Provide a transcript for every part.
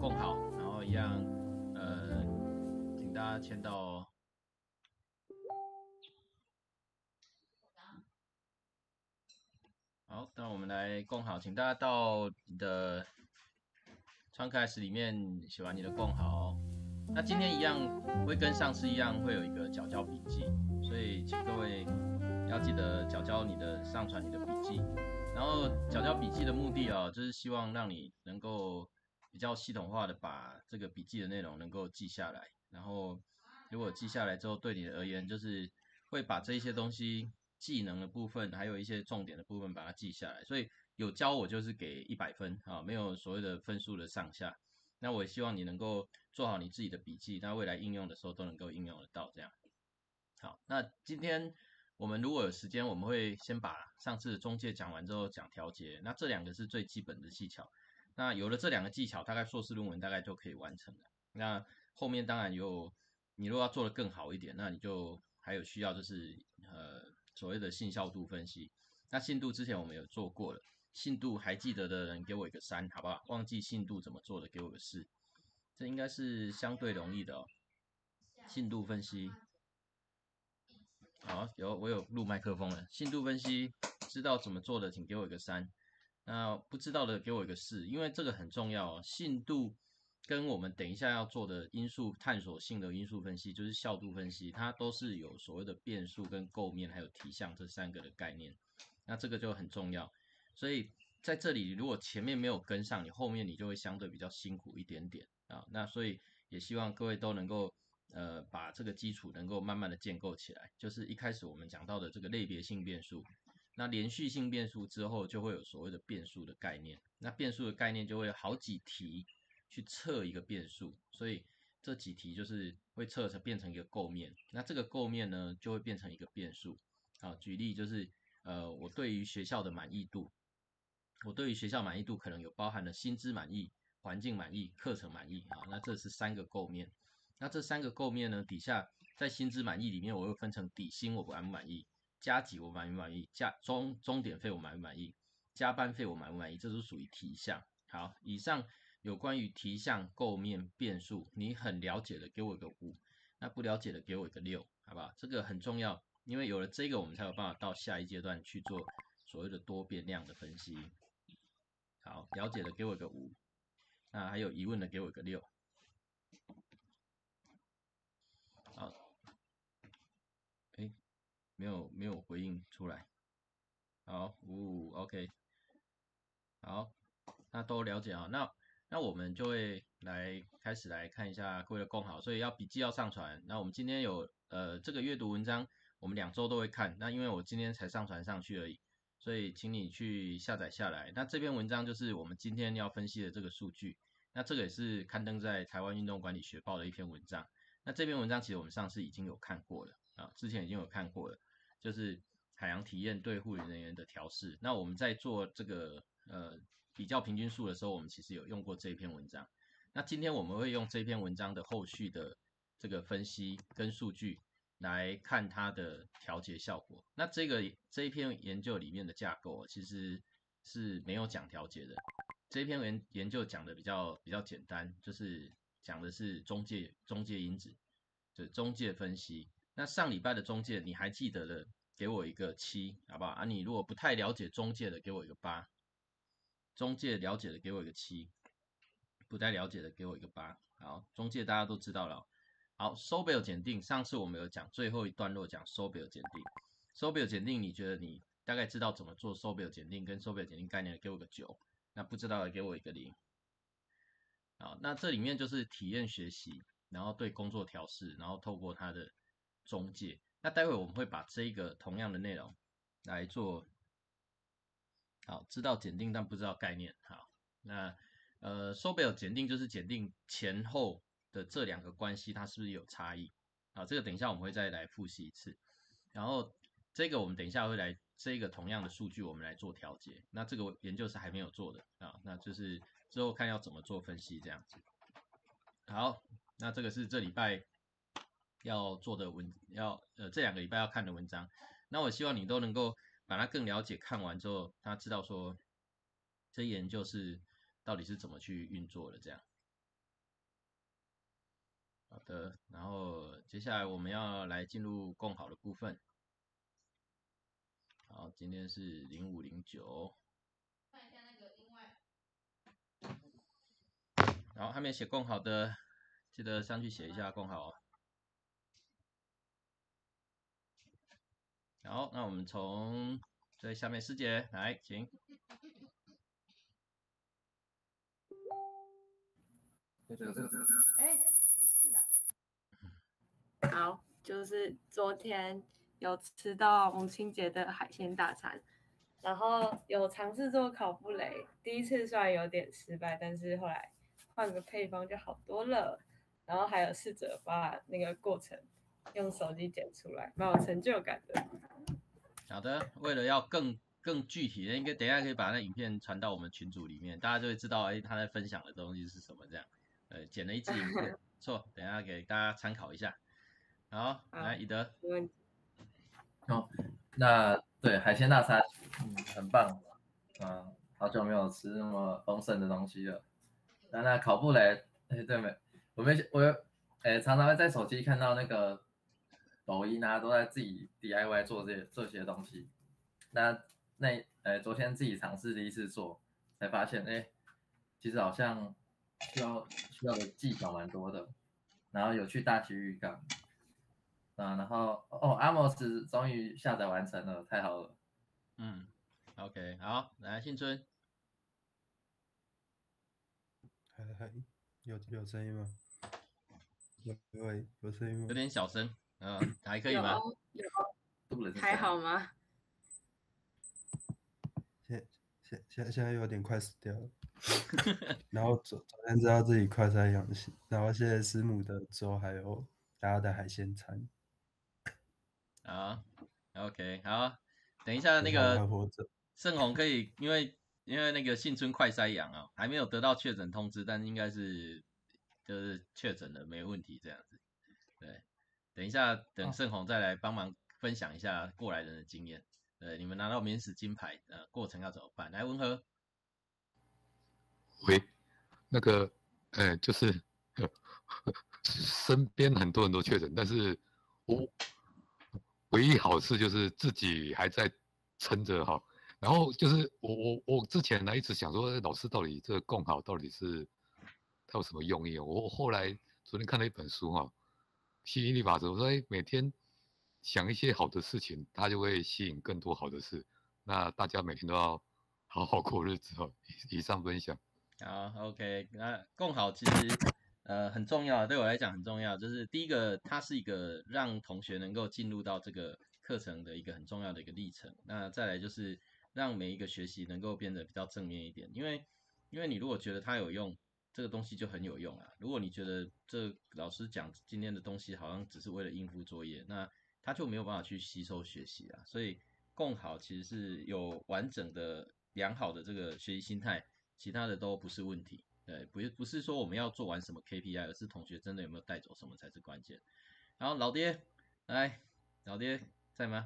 共好，然后一样，请大家签到哦。好，那我们来共好，请大家到你的川开始里面写完你的共好哦。那今天一样会跟上次一样，会有一个缴交笔记，所以请各位要记得缴交你的上传你的笔记。然后缴交笔记的目的啊，就是希望让你能够比较系统化的把这个笔记的内容能够记下来。然后如果记下来之后，对你而言就是会把这些东西技能的部分，还有一些重点的部分把它记下来。所以有教我就是给100分啊，没有所谓的分数的上下。那我也希望你能够做好你自己的笔记，那未来应用的时候都能够应用得到这样。好，那今天我们如果有时间，我们会先把上次的中介讲完之后讲调节，那这两个是最基本的技巧。那有了这两个技巧，大概硕士论文大概就可以完成了。那后面当然有，你如果要做得更好一点，那你就还有需要就是所谓的信效度分析。那信度之前我们有做过了，信度还记得的人给我一个3，好不好？忘记信度怎么做的给我个4，这应该是相对容易的哦。信度分析，好，我有录麦克风了。信度分析知道怎么做的，请给我一个3。那不知道的给我一个4，因为这个很重要哦。信度跟我们等一下要做的因素探索性的因素分析，就是效度分析，它都是有所谓的变数跟构面还有题项这3个的概念。那这个就很重要。所以在这里，如果前面没有跟上，你后面你就会相对比较辛苦一点点啊。那所以也希望各位都能够把这个基础能够慢慢的建构起来。就是一开始我们讲到的这个类别性变数，那连续性变数之后就会有所谓的变数的概念。那变数的概念就会有好几题去测一个变数，所以这几题就是会测成变成一个构面。那这个构面呢就会变成一个变数。好，举例就是我对于学校的满意度，我对于学校满意度可能有包含了薪资满意、环境满意、课程满意啊，那这是3个构面。那这3个构面呢，底下在薪资满意里面，我又分成底薪我满不满意，加级我满不满意，钟点费我满不满意，加班费我满不满意，这都属于题项。好，以上有关于题项、构面、变数，你很了解的给我一个5，那不了解的给我一个6，好不好？这个很重要，因为有了这个，我们才有办法到下一阶段去做所谓的多变量的分析。好，了解的给我一个5，那还有疑问的给我一个6。好，诶，没有回应出来。好，OK，好，那都了解啊。那我们就会开始来看一下各位的共好，所以笔记要上传。那我们今天有这个阅读文章，我们2周都会看。那因为我今天才上传上去而已，所以请你去下载下来。那这篇文章就是我们今天要分析的这个数据。那这个也是刊登在台湾运动管理学报的一篇文章。那这篇文章其实我们上次已经有看过了啊，之前已经有看过了，就是海洋体验对护理人员的调试。那我们在做这个比较平均数的时候，我们其实有用过这篇文章。那今天我们会用这篇文章的后续的这个分析跟数据来看它的调节效果。那这一篇研究里面的架构其实是没有讲调节的。这一篇研究讲的比较简单，就是讲的是中介因子，就中介分析。那上礼拜的中介你还记得的，给我一个7，好不好？啊，你如果不太了解中介的，给我一个8。中介了解的给我一个7，不太了解的给我一个8。好，中介大家都知道了。好，收表检定，上次我们有讲最后一段落讲收表检定。收表检定，你觉得你大概知道怎么做收表检定跟收表检定概念的，给我个9。那不知道的给我一个0。好，那这里面就是体验学习，然后对工作调试，然后透过它的中介。那待会我们会把这一个同样的内容来做。好，知道检定但不知道概念。好，那收表检定就是检定前后的这2个关系，它是不是有差异？好，这个等一下我们会再来复习一次。然后这个我们等一下会来这个同样的数据我们来做调节。那这个研究是还没有做的啊，那就是之后看要怎么做分析这样子。好，那这个是这礼拜要做的这2个礼拜要看的文章。那我希望你都能够把它更了解，看完之后，他知道说这研究到底是怎么去运作的这样。 好的，然后接下来我们要来进入共好的部分。好，今天是0509。看一下那个另外。然后还没写共好的，记得上去写一下共好哦。好，那我们从最下面师姐来，请。 哎，是的。好，就是昨天有吃到母亲节的海鲜大餐，然后有尝试做烤布雷，第一次虽然有点失败，但是后来换个配方就好多了。然后还有试着把那个过程用手机剪出来，蛮有成就感的。 好的，为了要更具体的，应该等一下可以把那影片传到我们群组里面，大家就会知道，哎，他在分享的东西是什么这样。剪了一支影片，不错，等一下给大家参考一下。好，来，以德。 没问题。 哦，那对海鲜大餐，很棒。好久没有吃那么丰盛的东西了。那烤布雷，对没？常常会在手机看到那个抖音啊，都在自己 DIY 做这些东西。昨天自己尝试第一次做，才发现，其实好像需要的技巧蛮多的。然后有去大溪渔港，然后阿莫斯终于下载完成了，太好了。 OK， 好，来信春。 还有声音吗？有声音吗？ 有点小声，还可以吗？ 有，还好吗？ 现在有点快死掉了。然后昨天知道自己快筛阳性，然后谢谢师母的粥，还有大家的海鲜餐。 好 ，OK， 好，等一下那个盛宏可以，因为那个信春快筛阳啊，还没有得到确诊通知，但应该是就是确诊了，没问题这样子。对，等一下等盛宏再来帮忙分享一下过来人的经验。你们拿到免死金牌，过程要怎么办？来，文和。 喂，那个，就是身边很多人都确诊，但是我唯一好事就是自己还在撑着哈。然后就是我之前呢一直想说，老师到底这个共好到底是它有什么用意？我后来昨天看了一本书哈，吸引力法则，我说每天想一些好的事情，它就会吸引更多好的事。那大家每天都要好好过日子哦。以上分享。 好 ，OK， 那共好其实很重要，对我来讲很重要。就是第一个，它是一个让同学能够进入到这个课程的一个很重要的一个历程。那再来就是让每一个学习能够变得比较正面一点，因为你如果觉得它有用，这个东西就很有用啊。如果你觉得这老师讲今天的东西好像只是为了应付作业，那他就没有办法去吸收学习啊。所以共好其实是有完整的良好的这个学习心态。其他的都不是问题，对，不是说我们要做完什么 KPI， 而是同学真的有没有带走什么才是关键。然后老爹，来，老爹在吗？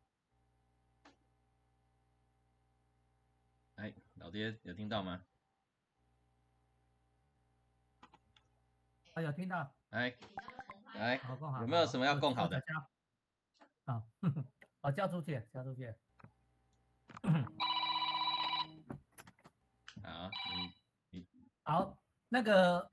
哎，老爹有听到吗？ 有听到。 来， 好， 有没有什么要共好的？ 好，叫出去。 好， 好，那个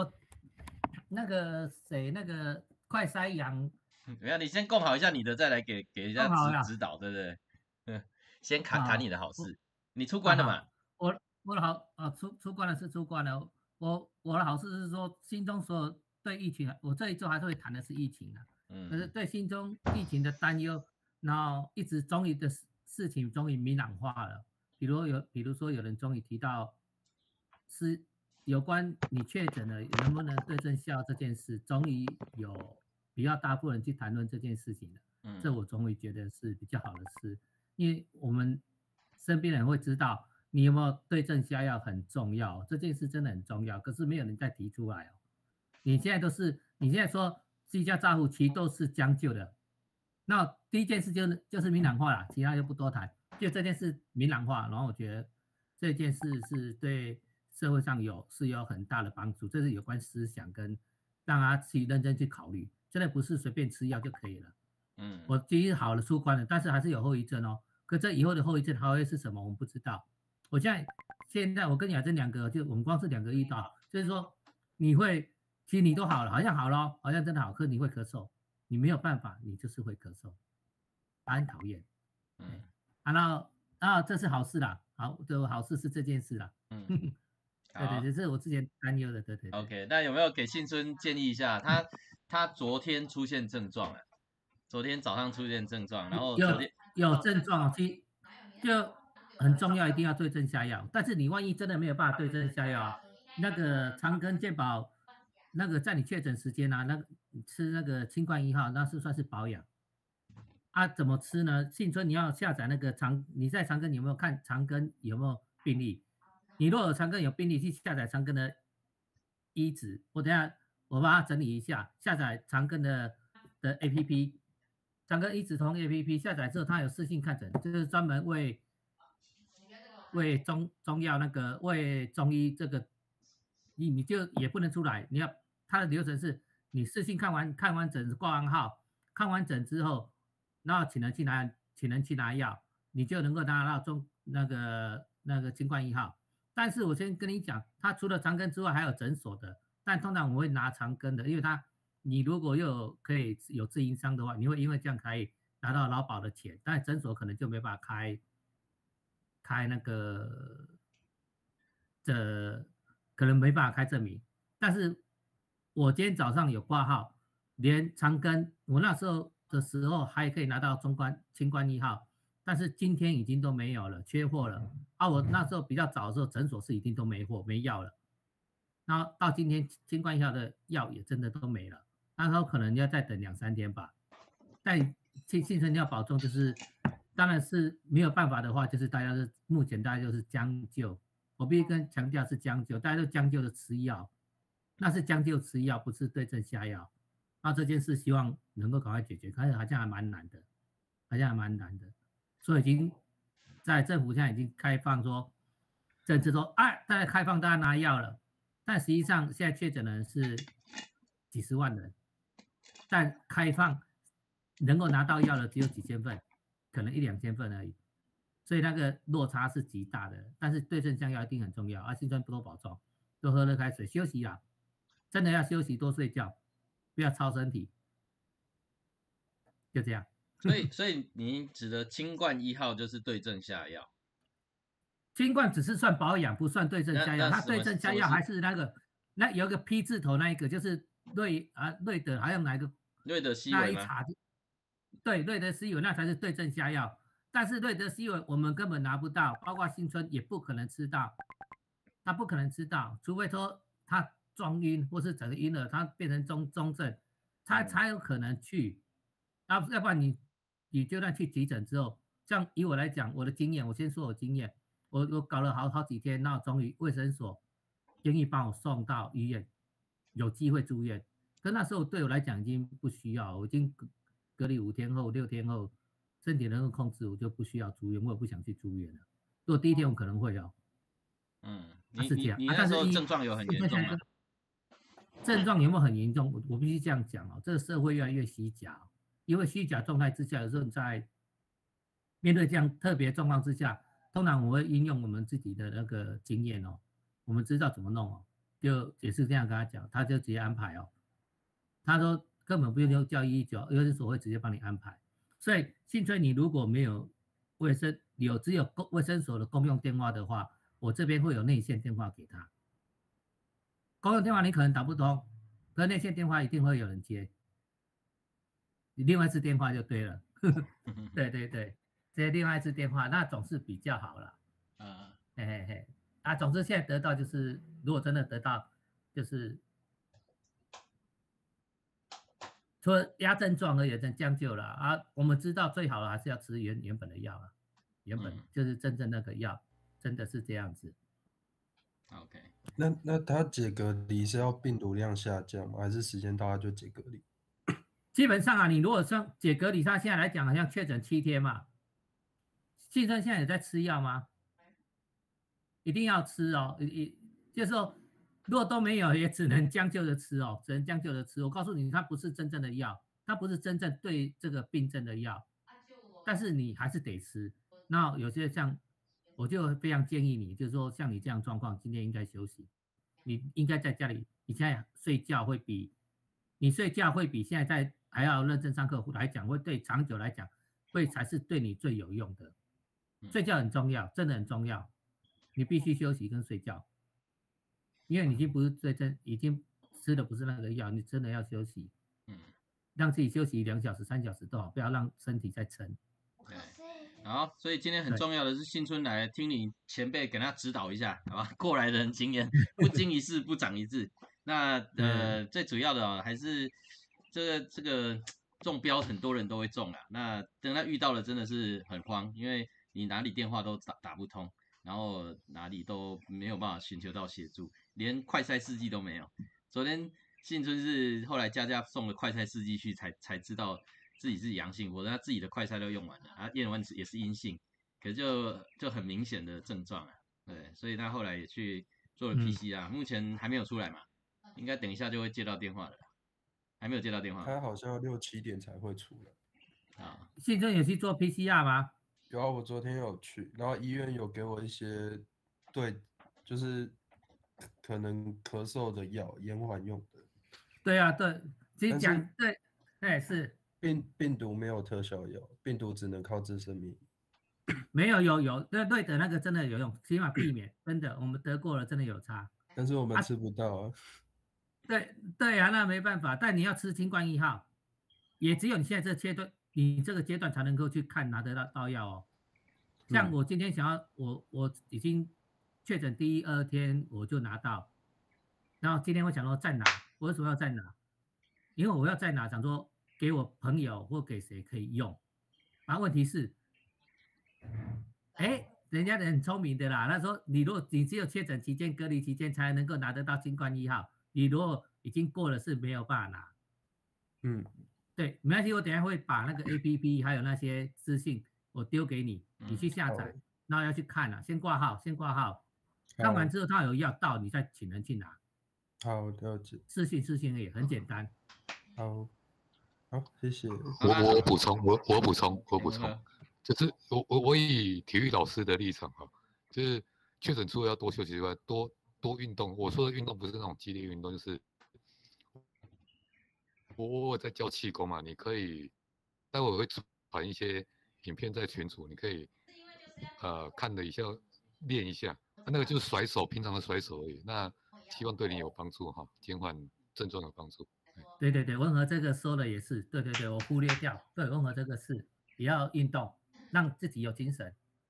谁，那个快筛阳， 没有，你先共好一下你的，再来给人家指导，对不对？先谈你的好事。你出关了嘛？ 我的好出关了是出关了。我的好事是说，心中所有对疫情，我这一周还是会谈的是疫情的，可是对心中疫情的担忧，然后一直终于的事情终于明朗化了。比如说有人终于提到是有关你确诊了能不能对症下药这件事，终于有比较大部分人去谈论这件事情了。这我终于觉得是比较好的事，因为我们身边人会知道你有没有对症下药很重要，这件事真的很重要，可是没有人再提出来哦。你现在说居家照护其实都是将就的，那第一件事就是明朗化了，其他就不多谈。就这件事明朗化，然后我觉得这件事是对社会上是有很大的帮助，这是有关思想跟让他去认真去考虑，真的不是随便吃药就可以了。我已经好了出关了，但是还是有后遗症哦。可这以后的后遗症还会是什么，我们不知道。我现在我跟雅珍2个，就我们光是2个遇到，就是说其实你都好了，好像好了，好像真的好，可是你会咳嗽，你没有办法，你就是会咳嗽，很讨厌。然后这是好事啦，好事是这件事啦。对，这是我之前担忧的，对。 OK， 那有没有给信春建议一下？他昨天出现症状了，昨天早上出现症状，然后有症状，其就很重要，一定要对症下药。但是你万一真的没有办法对症下药啊，那个长庚健保那个在你确诊时间啊，那个吃那个清冠1号，那是算是保养。怎么吃呢？信春你要下载那个你在长庚有没有看长庚有没有病历？你如果有长庚有病历，去下载长庚的医址，我等下我把它整理一下，下载长庚的 APP， 长庚医址通 APP 下载之后，它有视讯看诊，就是专门为中药那个为中医这个，你就也不能出来，你要它的流程是你视讯看完诊挂完号，看完诊之后，然后请人去拿药，你就能够拿到那个清冠1号。但是我先跟你讲，它除了长庚之外还有诊所的，但通常我会拿长庚的，因为你如果可以有自营商的话，你会因为这样可以拿到劳保的钱，但诊所可能就没办法开那个可能没办法开证明。但是我今天早上有挂号，连长庚我那时候还可以拿到清冠1号。但是今天已经都没有了，缺货了我那时候比较早的时候，诊所是已经都没货没药了。然后到今天清冠1号的药也真的都没了，那时候可能要再等2-3天吧。但信春要保重，就是当然是没有办法的话，就是目前大家就是将就。我必须强调是将就，大家都将就的吃药，那是将就吃药，不是对症下药。那这件事希望能够赶快解决，可是好像还蛮难的。所以在政府现在已经开放说，政治说大家开放大家拿药了，但实际上现在确诊的人是几十万人，但开放能够拿到药的只有几千份，可能1-2千份而已，所以那个落差是极大的。但是对症下药一定很重要信春多保重，多喝热开水，休息啦，真的要休息，多睡觉，不要操身体，就这样。 所以你指的清冠1号就是对症下药， 清冠只是算保养，不算对症下药。它对症下药还是那有个 P 字头那一个，就是瑞德还有哪一个？ 瑞德西韦吗？ 对，瑞德西韦那才是对症下药。但是瑞德西韦我们根本拿不到，包括新春也不可能吃到，他不可能吃到，除非说他撞晕或是整个婴儿他变成中症，他才有可能去。要不然你就算去急诊之后，像以我来讲，我的经验，我先说我经验，我搞了好几天，然后终于卫生所愿意帮我送到医院，有机会住院。可那时候对我来讲已经不需要，我已经隔离5天后、6天后，身体能够控制，我就不需要住院，我也不想去住院了。如果第一天我可能会是这样。 你那时候症状有很严重吗？ 症状有没有很严重？我必须这样讲这个社会越来越虚假。因为虚假状态之下，有时候在面对这样特别状况之下，通常我会应用我们自己的那个经验我们知道怎么弄就也是这样跟他讲，他就直接安排他说根本不用叫119，卫生所会直接帮你安排。所以信春你如果没有只有卫生所的公用电话的话，我这边会有内线电话给他。公用电话你可能打不通，可内线电话一定会有人接。你另外一次电话就对了，对，这另外一次电话那总是比较好了，总之现在得到就是，如果真的得到，就是除了压症状而言，真将就了我们知道最好的还是要吃原本的药原本就是真正那个药，真的是这样子。 OK， 那他解隔离是要病毒量下降吗？还是时间到他就解隔离？ 基本上你如果像解隔离，他现在来讲好像确诊7天嘛，信春现在也在吃药吗？一定要吃就是说如果都没有，也只能将就着吃哦，只能将就着吃。我告诉你，它不是真正的药，它不是真正对这个病症的药，但是你还是得吃。那有些像，我就非常建议你，就是说像你这样状况，今天应该休息，你应该在家里，你现在睡觉会比现在在还要认真上课来讲，会对长久来讲，会才是对你最有用的。睡觉很重要，真的很重要，你必须休息跟睡觉。因为你已经不是已经吃的不是那个药，你真的要休息，让自己休息2小时、3小时都好，不要让身体再撑。 对，好，所以今天很重要的是新春来听你前辈给他指导一下，好吧？过来人经验，不经一事不长一智。那最主要的还是这个中标很多人都会中啦，那等他遇到了真的是很慌，因为你哪里电话都打不通，然后哪里都没有办法寻求到协助，连快筛试剂都没有。昨天新春是后来佳送了快筛试剂去才知道自己是阳性，否则他自己的快筛都用完了，他验完也是阴性，可是就很明显的症状啊，对，所以他后来也去做了 PCR，目前还没有出来嘛，应该等一下就会接到电话了，还没有接到电话。 他好像6、7点才会出来啊。 信中有去做 PCR 吗？ 有啊，我昨天有去，然后医院有给我一些就是可能咳嗽的药，延缓用的。 对啊，对，其实讲对，哎是。 病毒没有特效药，病毒只能靠自身免疫。 没有，对的，那个真的有用，起码避免，真的，我们得过了，真的有差。 但是我们吃不到啊。 对啊，那没办法，但你要吃清冠1号，也只有你现在你这个阶段才能够去拿得到药哦。像我今天想要，我已经确诊第2天我就拿到，然后今天我想说再拿，我为什么要再拿？因为我要再拿，想说给我朋友或给谁可以用。然后问题是，人家很聪明的啦，他说你只有确诊期间、隔离期间才能够拿得到新冠1号，你如果已经过了是没有办法拿。对，没关系，我等一下会把那个 APP 还有那些资讯我丢给你，你去下载，然后要去看了，先挂号，看完之后他有药到，你再请人去拿。 好，了解。 视讯也很简单。 好，谢谢。 我补充，就是我以体育老师的立场哈，就是确诊除了要多休息之外，多运动。我说的运动不是那种激烈运动，就是我在教气功嘛，你可以待会我会传一些影片在群组，你可以看了一下练一下，那个就是甩手，平常的甩手而已。那希望对你有帮助哈，减缓症状有帮助。 对，温和这个说的也是，对，我忽略掉，对，温和这个是也要运动，让自己有精神。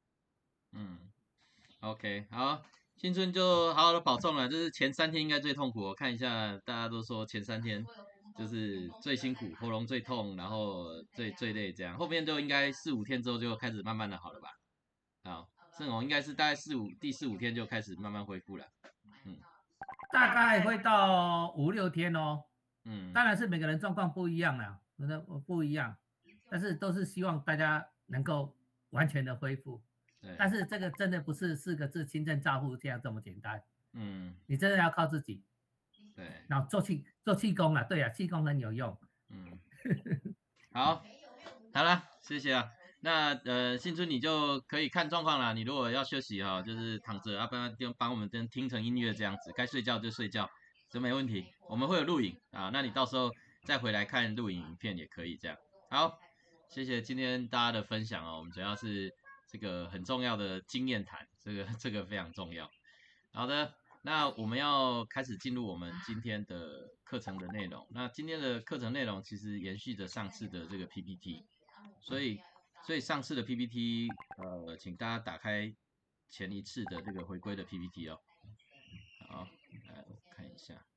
OK， 好，新春就好好的保重了，就是前3天应该最痛苦，我看一下，大家都说前3天就是最辛苦，喉咙最痛，然后最累这样，后面就应该4、5天之后就开始慢慢的好了吧？好，盛宏应该是大概第4、5天就开始慢慢恢复了。 大概会到5、6天哦。当然是每个人状况不一样啦，不一样，但是都是希望大家能够完全的恢复。但是这个真的不是4个字轻症照护这样这么简单。你真的要靠自己。 对， 然后做气功啦，对啊，气功很有用。 好了，谢谢啊。那新春你就可以看状况啦。你如果要休息哈，就是躺着，要不然就帮我们听成音乐这样子，该睡觉就睡觉，这没问题。我们会有录影啊，那你到时候再回来看录影影片也可以这样。好，谢谢今天大家的分享哦。我们主要是这个很重要的经验谈，这个非常重要。好的，那我们要开始进入我们今天的课程的内容。那今天的课程内容其实延续着上次的这个 PPT， 所以上次的 PPT， 请大家打开前一次的这个回归的 PPT 哦。好，来我看一下。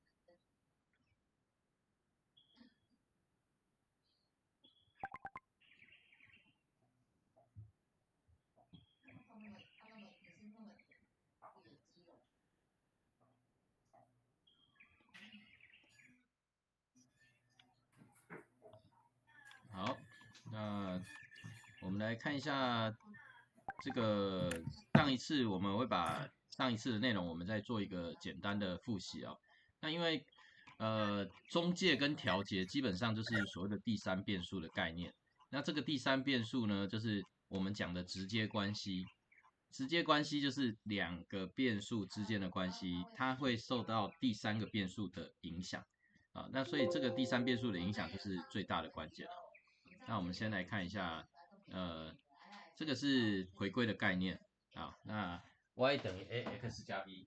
好，那我们来看一下这个上一次我们会把上一次的内容我们再做一个简单的复习哦。那因为中介跟调节基本上就是所谓的第三变数的概念。那这个第三变数呢，就是我们讲的直接关系。直接关系就是两个变数之间的关系，它会受到第三个变数的影响啊。那所以这个第三变数的影响就是最大的关键了。那我们先来看一下，这个是回归的概念啊。那 y 等于 ax 加 b。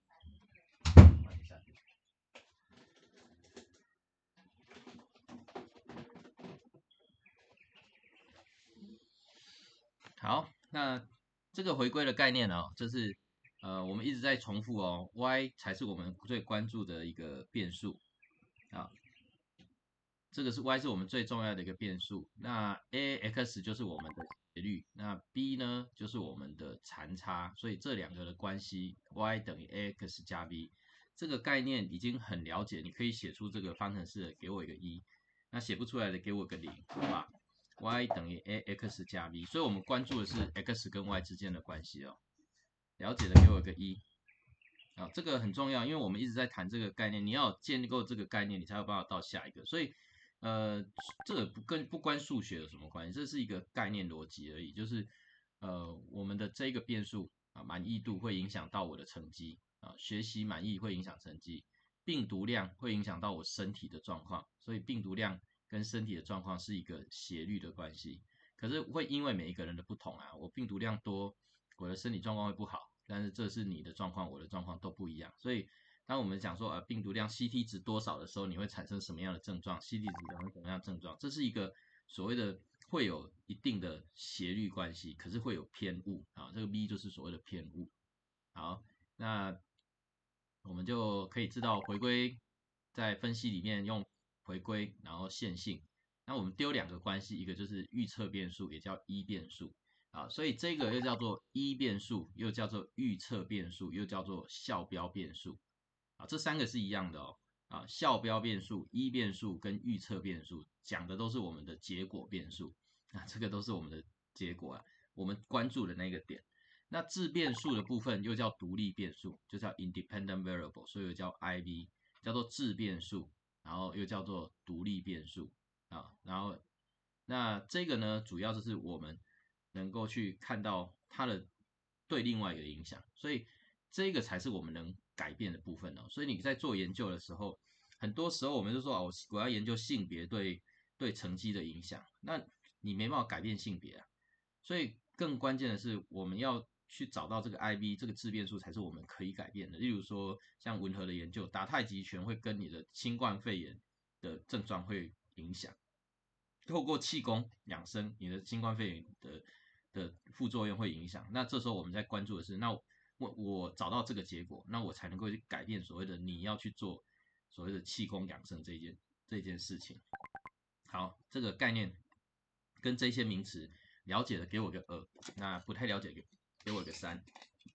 好，那这个回归的概念哦，就是我们一直在重复哦 ，y 才是我们最关注的一个变数啊。这个是 y 是我们最重要的一个变数。那 ax 就是我们的斜率，那 b 呢就是我们的残差，所以这两个的关系 y 等于 ax 加 b 这个概念已经很了解，你可以写出这个方程式的，给我一个1，那写不出来的给我个0，好吧？ y 等于 ax 加 b， 所以我们关注的是 x 跟 y 之间的关系哦。了解的给我一个1。啊，这个很重要，因为我们一直在谈这个概念，你要建构这个概念，你才有办法到下一个。所以，这个不关数学有什么关系，这是一个概念逻辑而已。就是，我们的这个变数啊，满意度会影响到我的成绩啊，学习满意会影响成绩，病毒量会影响到我身体的状况，所以病毒量跟身体的状况是一个斜率的关系。可是会因为每一个人的不同啊，我病毒量多，我的身体状况会不好。但是这是你的状况，我的状况都不一样，所以当我们讲说病毒量 CT 值多少的时候，你会产生什么样的症状 ？CT 值产生什么样的症状？这是一个所谓的会有一定的斜率关系，可是会有偏误啊。这个 B 就是所谓的偏误。好，那我们就可以知道回归在分析里面用回归，然后线性。那我们丢两个关系，一个就是预测变数，也叫一变数。啊，所以这个又叫做一变数，又叫做预测变数，又叫做校标变数。啊，这三个是一样的哦。啊，校标变数、一变数跟预测变数讲的都是我们的结果变数。啊，这个都是我们的结果啊，我们关注的那个点。那自变数的部分又叫独立变数，就叫 independent variable， 所以又叫 IB， 叫做自变数，然后又叫做独立变数。啊，然后那这个呢，主要就是我们能够去看到它的对另外一个影响，所以这个才是我们能改变的部分哦。所以你在做研究的时候，很多时候我们就说哦，我要研究性别对成绩的影响，那你没办法改变性别啊。所以更关键的是，我们要去找到这个 IB 这个自变数才是我们可以改变的。例如说，像文和的研究，打太极拳会跟你的新冠肺炎的症状会影响。透过气功养生，你的新冠肺炎的副作用会影响。那这时候我们在关注的是，那我找到这个结果，那我才能够去改变所谓的你要去做所谓的气功养生这件事情。好，这个概念跟这些名词了解的给我个2，那不太了解给我个3。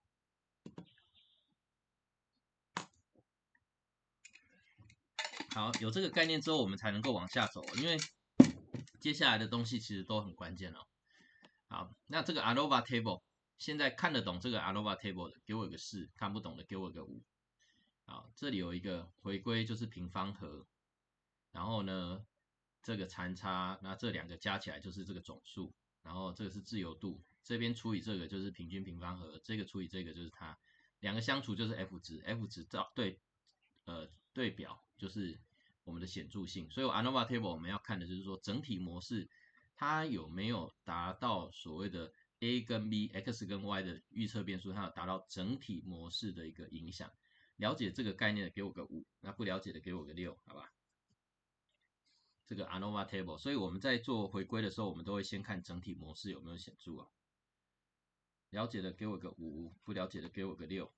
好，有这个概念之后，我们才能够往下走，因为接下来的东西其实都很关键哦。好，那这个 ANOVA table， 现在看得懂这个 ANOVA table 的，给我一个4；看不懂的，给我一个5。好，这里有一个回归就是平方和，然后呢，这个残差，那这两个加起来就是这个总数，然后这个是自由度，这边除以这个就是平均平方和，这个除以这个就是它，两个相除就是 F 值 ，F 值对表就是我们的显著性，所以 ANOVA table 我们要看的就是说整体模式它有没有达到所谓的 A 跟 B、X 跟 Y 的预测变数，它有达到整体模式的一个影响。了解这个概念的给我个5，那不了解的给我个6，好吧？这个 ANOVA table， 所以我们在做回归的时候，我们都会先看整体模式有没有显著啊。了解的给我个5，不了解的给我个6。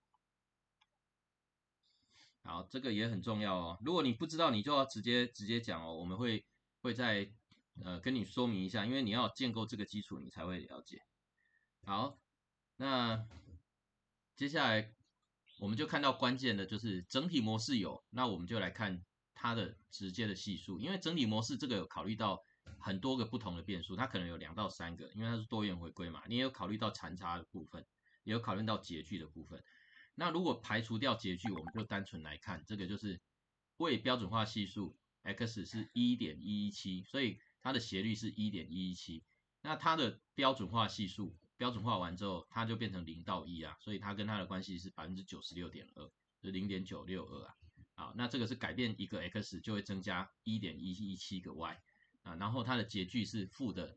好，这个也很重要哦。如果你不知道，你就要直接讲哦。我们会在跟你说明一下，因为你要建构这个基础，你才会了解。好，那接下来我们就看到关键的就是整体模式有，那我们就来看它的直接的系数，因为整体模式这个有考虑到很多个不同的变数，它可能有2到3个，因为它是多元回归嘛，你也有考虑到残差的部分，也有考虑到截距的部分。 那如果排除掉截距，我们就单纯来看，这个就是为标准化系数 x 是 1.117， 所以它的斜率是 1.117。那它的标准化系数标准化完之后，它就变成0到1啊，所以它跟它的关系是 96.2%， 是 0.962 啊。好，那这个是改变一个 x 就会增加 1.117 个 y 啊，然后它的截距是负的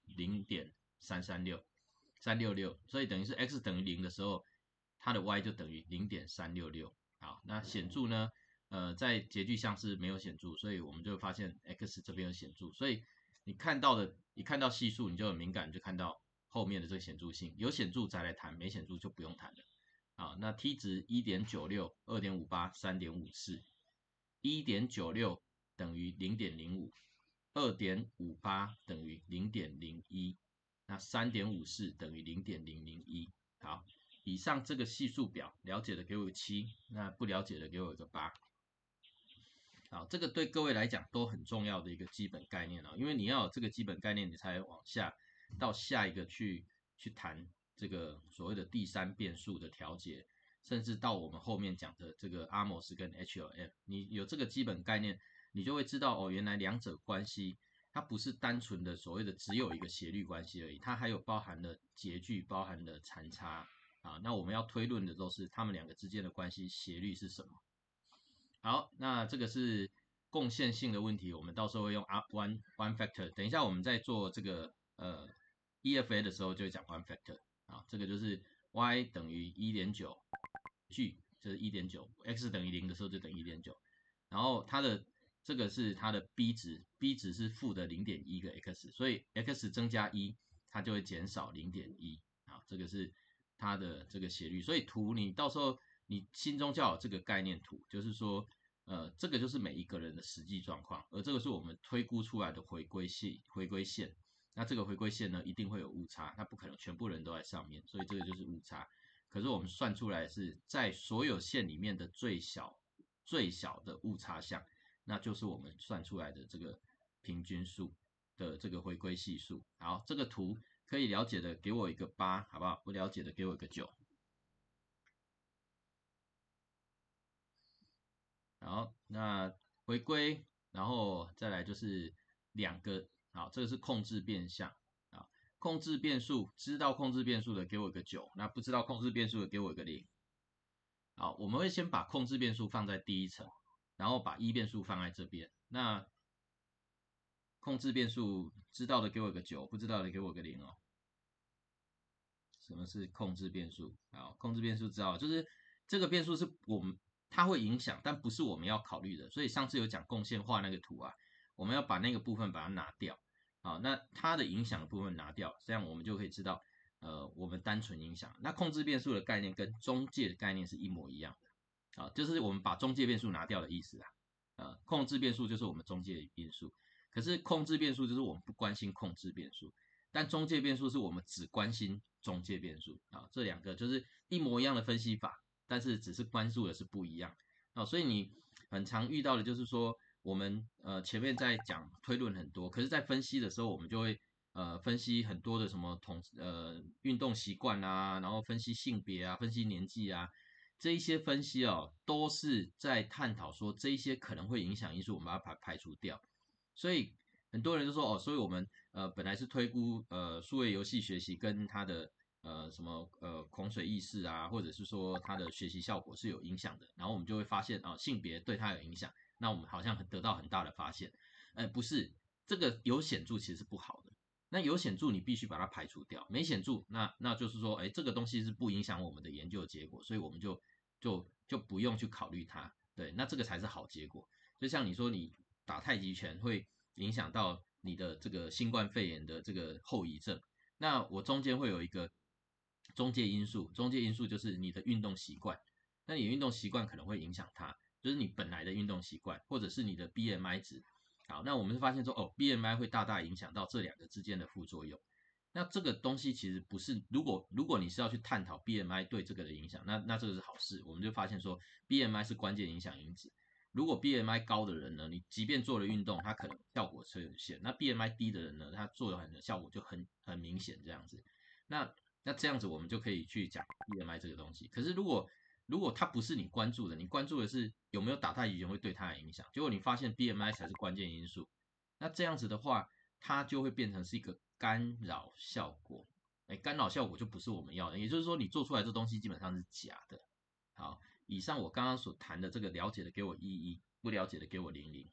0.366，所以等于是 x 等于0的时候，它的 y 就等于 0.366。好，那显著呢？在截距项是没有显著，所以我们就发现 x 这边有显著，所以你看到系数，你就很敏感，就看到后面的这个显著性，有显著再来谈，没显著就不用谈了。啊，那 t 值 1.96、2.58、3.54。1.96 等于 0.05， 2.58 等于 0.01， 那 3.54 等于 0.001。 好，以上这个系数表了解的给我个7，那不了解的给我一个8。好，这个对各位来讲都很重要的一个基本概念因为你要有这个基本概念，你才往下到下一个去谈这个所谓的第三变数的调节，甚至到我们后面讲的这个阿莫斯跟 HLF， 你有这个基本概念，你就会知道原来两者关系它不是单纯的所谓的只有一个斜率关系而已，它还有包含了截距，包含了残差啊。那我们要推论的都是它们两个之间的关系，斜率是什么。好，那这个是贡献性的问题，我们到时候会用 one factor。等一下我们在做这个EFA 的时候就会讲 one factor 啊，这个就是 y 等于 1.9， 距就是 1.9， x 等于0的时候就等于 1.9， 然后它的这个是它的 b 值是负的 0.1 个 x， 所以 x 增加1，它就会减少 0.1 啊，这个是它的这个斜率。所以图你到时候你心中就要有这个概念图，就是说这个就是每一个人的实际状况，而这个是我们推估出来的回归线。那这个回归线呢，一定会有误差，它不可能全部人都在上面，所以这个就是误差。可是我们算出来是在所有线里面的最小的误差项，那就是我们算出来的这个平均数的这个回归系数。好，这个图可以了解的给我一个8，好不好？不了解的给我一个9。好，那回归，然后再来就是2个，好，这个是控制变项啊，控制变数，知道控制变数的给我一个9，那不知道控制变数的给我一个0。好，我们会先把控制变数放在第一层，然后把变数放在这边。那控制变数知道的给我一个9，不知道的给我个0哦。什么是控制变数？好，控制变数知道，就是这个变数是它会影响，但不是我们要考虑的。所以上次有讲贡献画那个图啊，我们要把那个部分把它拿掉。好，那它的影响的部分拿掉，这样我们就可以知道，我们单纯影响。那控制变数的概念跟中介的概念是一模一样的，啊，就是我们把中介变数拿掉的意思啊。控制变数就是我们中介因素，可是控制变数就是我们不关心控制变数，但中介变数是我们只关心中介变数啊。这两个就是一模一样的分析法，但是只是关注的是不一样啊。所以你很常遇到的就是说，我们前面在讲推论很多，可是在分析的时候，我们就会分析很多的什么运动习惯啊，然后分析性别啊，分析年纪啊，这一些分析都是在探讨说这一些可能会影响因素，我们把它排除掉。所以很多人就说所以我们本来是推估数位游戏学习跟它的什么恐水意识啊，或者是说它的学习效果是有影响的，然后我们就会发现性别对它有影响，那我们好像得到很大的发现。不是，这个有显著其实是不好的。那有显著你必须把它排除掉，没显著那就是说这个东西是不影响我们的研究结果，所以我们就不用去考虑它。对，那这个才是好结果。就像你说你打太极拳会影响到你的这个新冠肺炎的这个后遗症，那我中间会有一个中介因素，中介因素就是你的运动习惯，那你运动习惯可能会影响它，就是你本来的运动习惯，或者是你的 BMI 值。好，那我们发现说BMI 会大大影响到这两个之间的副作用。那这个东西其实不是，如果你是要去探讨 BMI 对这个的影响，那这个是好事。我们就发现说 BMI 是关键影响因子。如果 BMI 高的人呢，你即便做了运动，它可能效果是有限。那 BMI 低的人呢，他做的效果就很明显这样子。那这样子我们就可以去讲 BMI 这个东西。可是如果如果它不是你关注的，你关注的是有没有打太极拳会对它的影响，结果你发现 BMI 才是关键因素，那这样子的话，它就会变成是一个干扰效果。干扰效果就不是我们要的，也就是说你做出来这东西基本上是假的。好，以上我刚刚所谈的这个了解的给我11，不了解的给我00。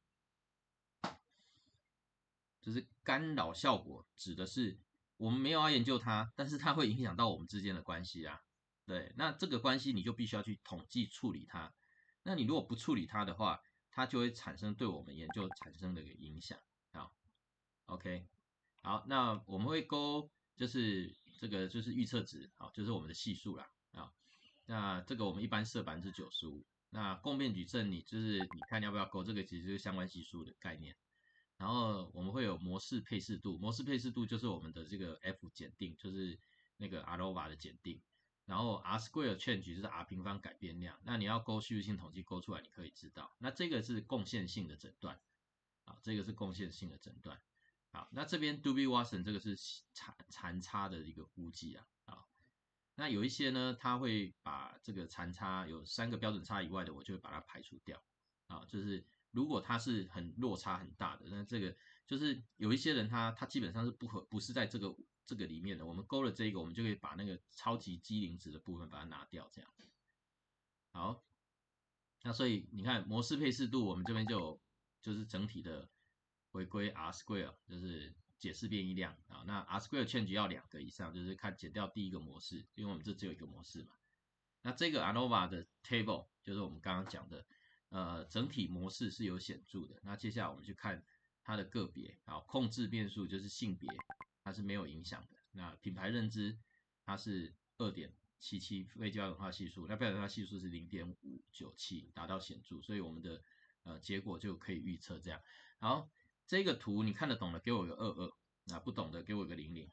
就是干扰效果指的是我们没有要研究它，但是它会影响到我们之间的关系啊。对，那这个关系你就必须要去统计处理它。那你如果不处理它的话，它就会产生对我们研究产生的一个影响。好 ，OK， 好，那我们会勾就是这个就是预测值，好，就是我们的系数啦。啊，那这个我们一般设95%。那共变矩阵你看要不要勾，这个其实就是相关系数的概念。然后我们会有模式配适度，模式配适度就是我们的这个 F 检定，就是那个 ANOVA 的检定。然后 R square change 就是 R 平方改变量，那你要勾叙述性统计勾出来，你可以知道。那这个是贡献性的诊断，好，这个是贡献性的诊断。好，那这边 Dubey-Watson 这个是残差的一个估计啊。好，那有一些呢，他会把这个残差有3个标准差以外的，我就会把它排除掉。啊，就是如果它是落差很大的，那这个就是有一些人他基本上是不是在这个里面的，我们勾了这个，我们就可以把那个超级畸零值的部分把它拿掉，这样。好，那所以你看模式配适度，我们这边就是整体的回归 R square， 就是解释变异量啊。那 R square change 要2个以上，就是看减掉第一个模式，因为我们这只有一个模式嘛。那这个 ANOVA 的 table 就是我们刚刚讲的。整体模式是有显著的。那接下来我们去看它的个别，好，控制变数就是性别，它是没有影响的。那品牌认知它是 2.77 非标准化系数，那标准化系数是 0.597， 达到显著，所以我们的结果就可以预测这样。好，这个图你看得懂的给我个22，那不懂的给我个00。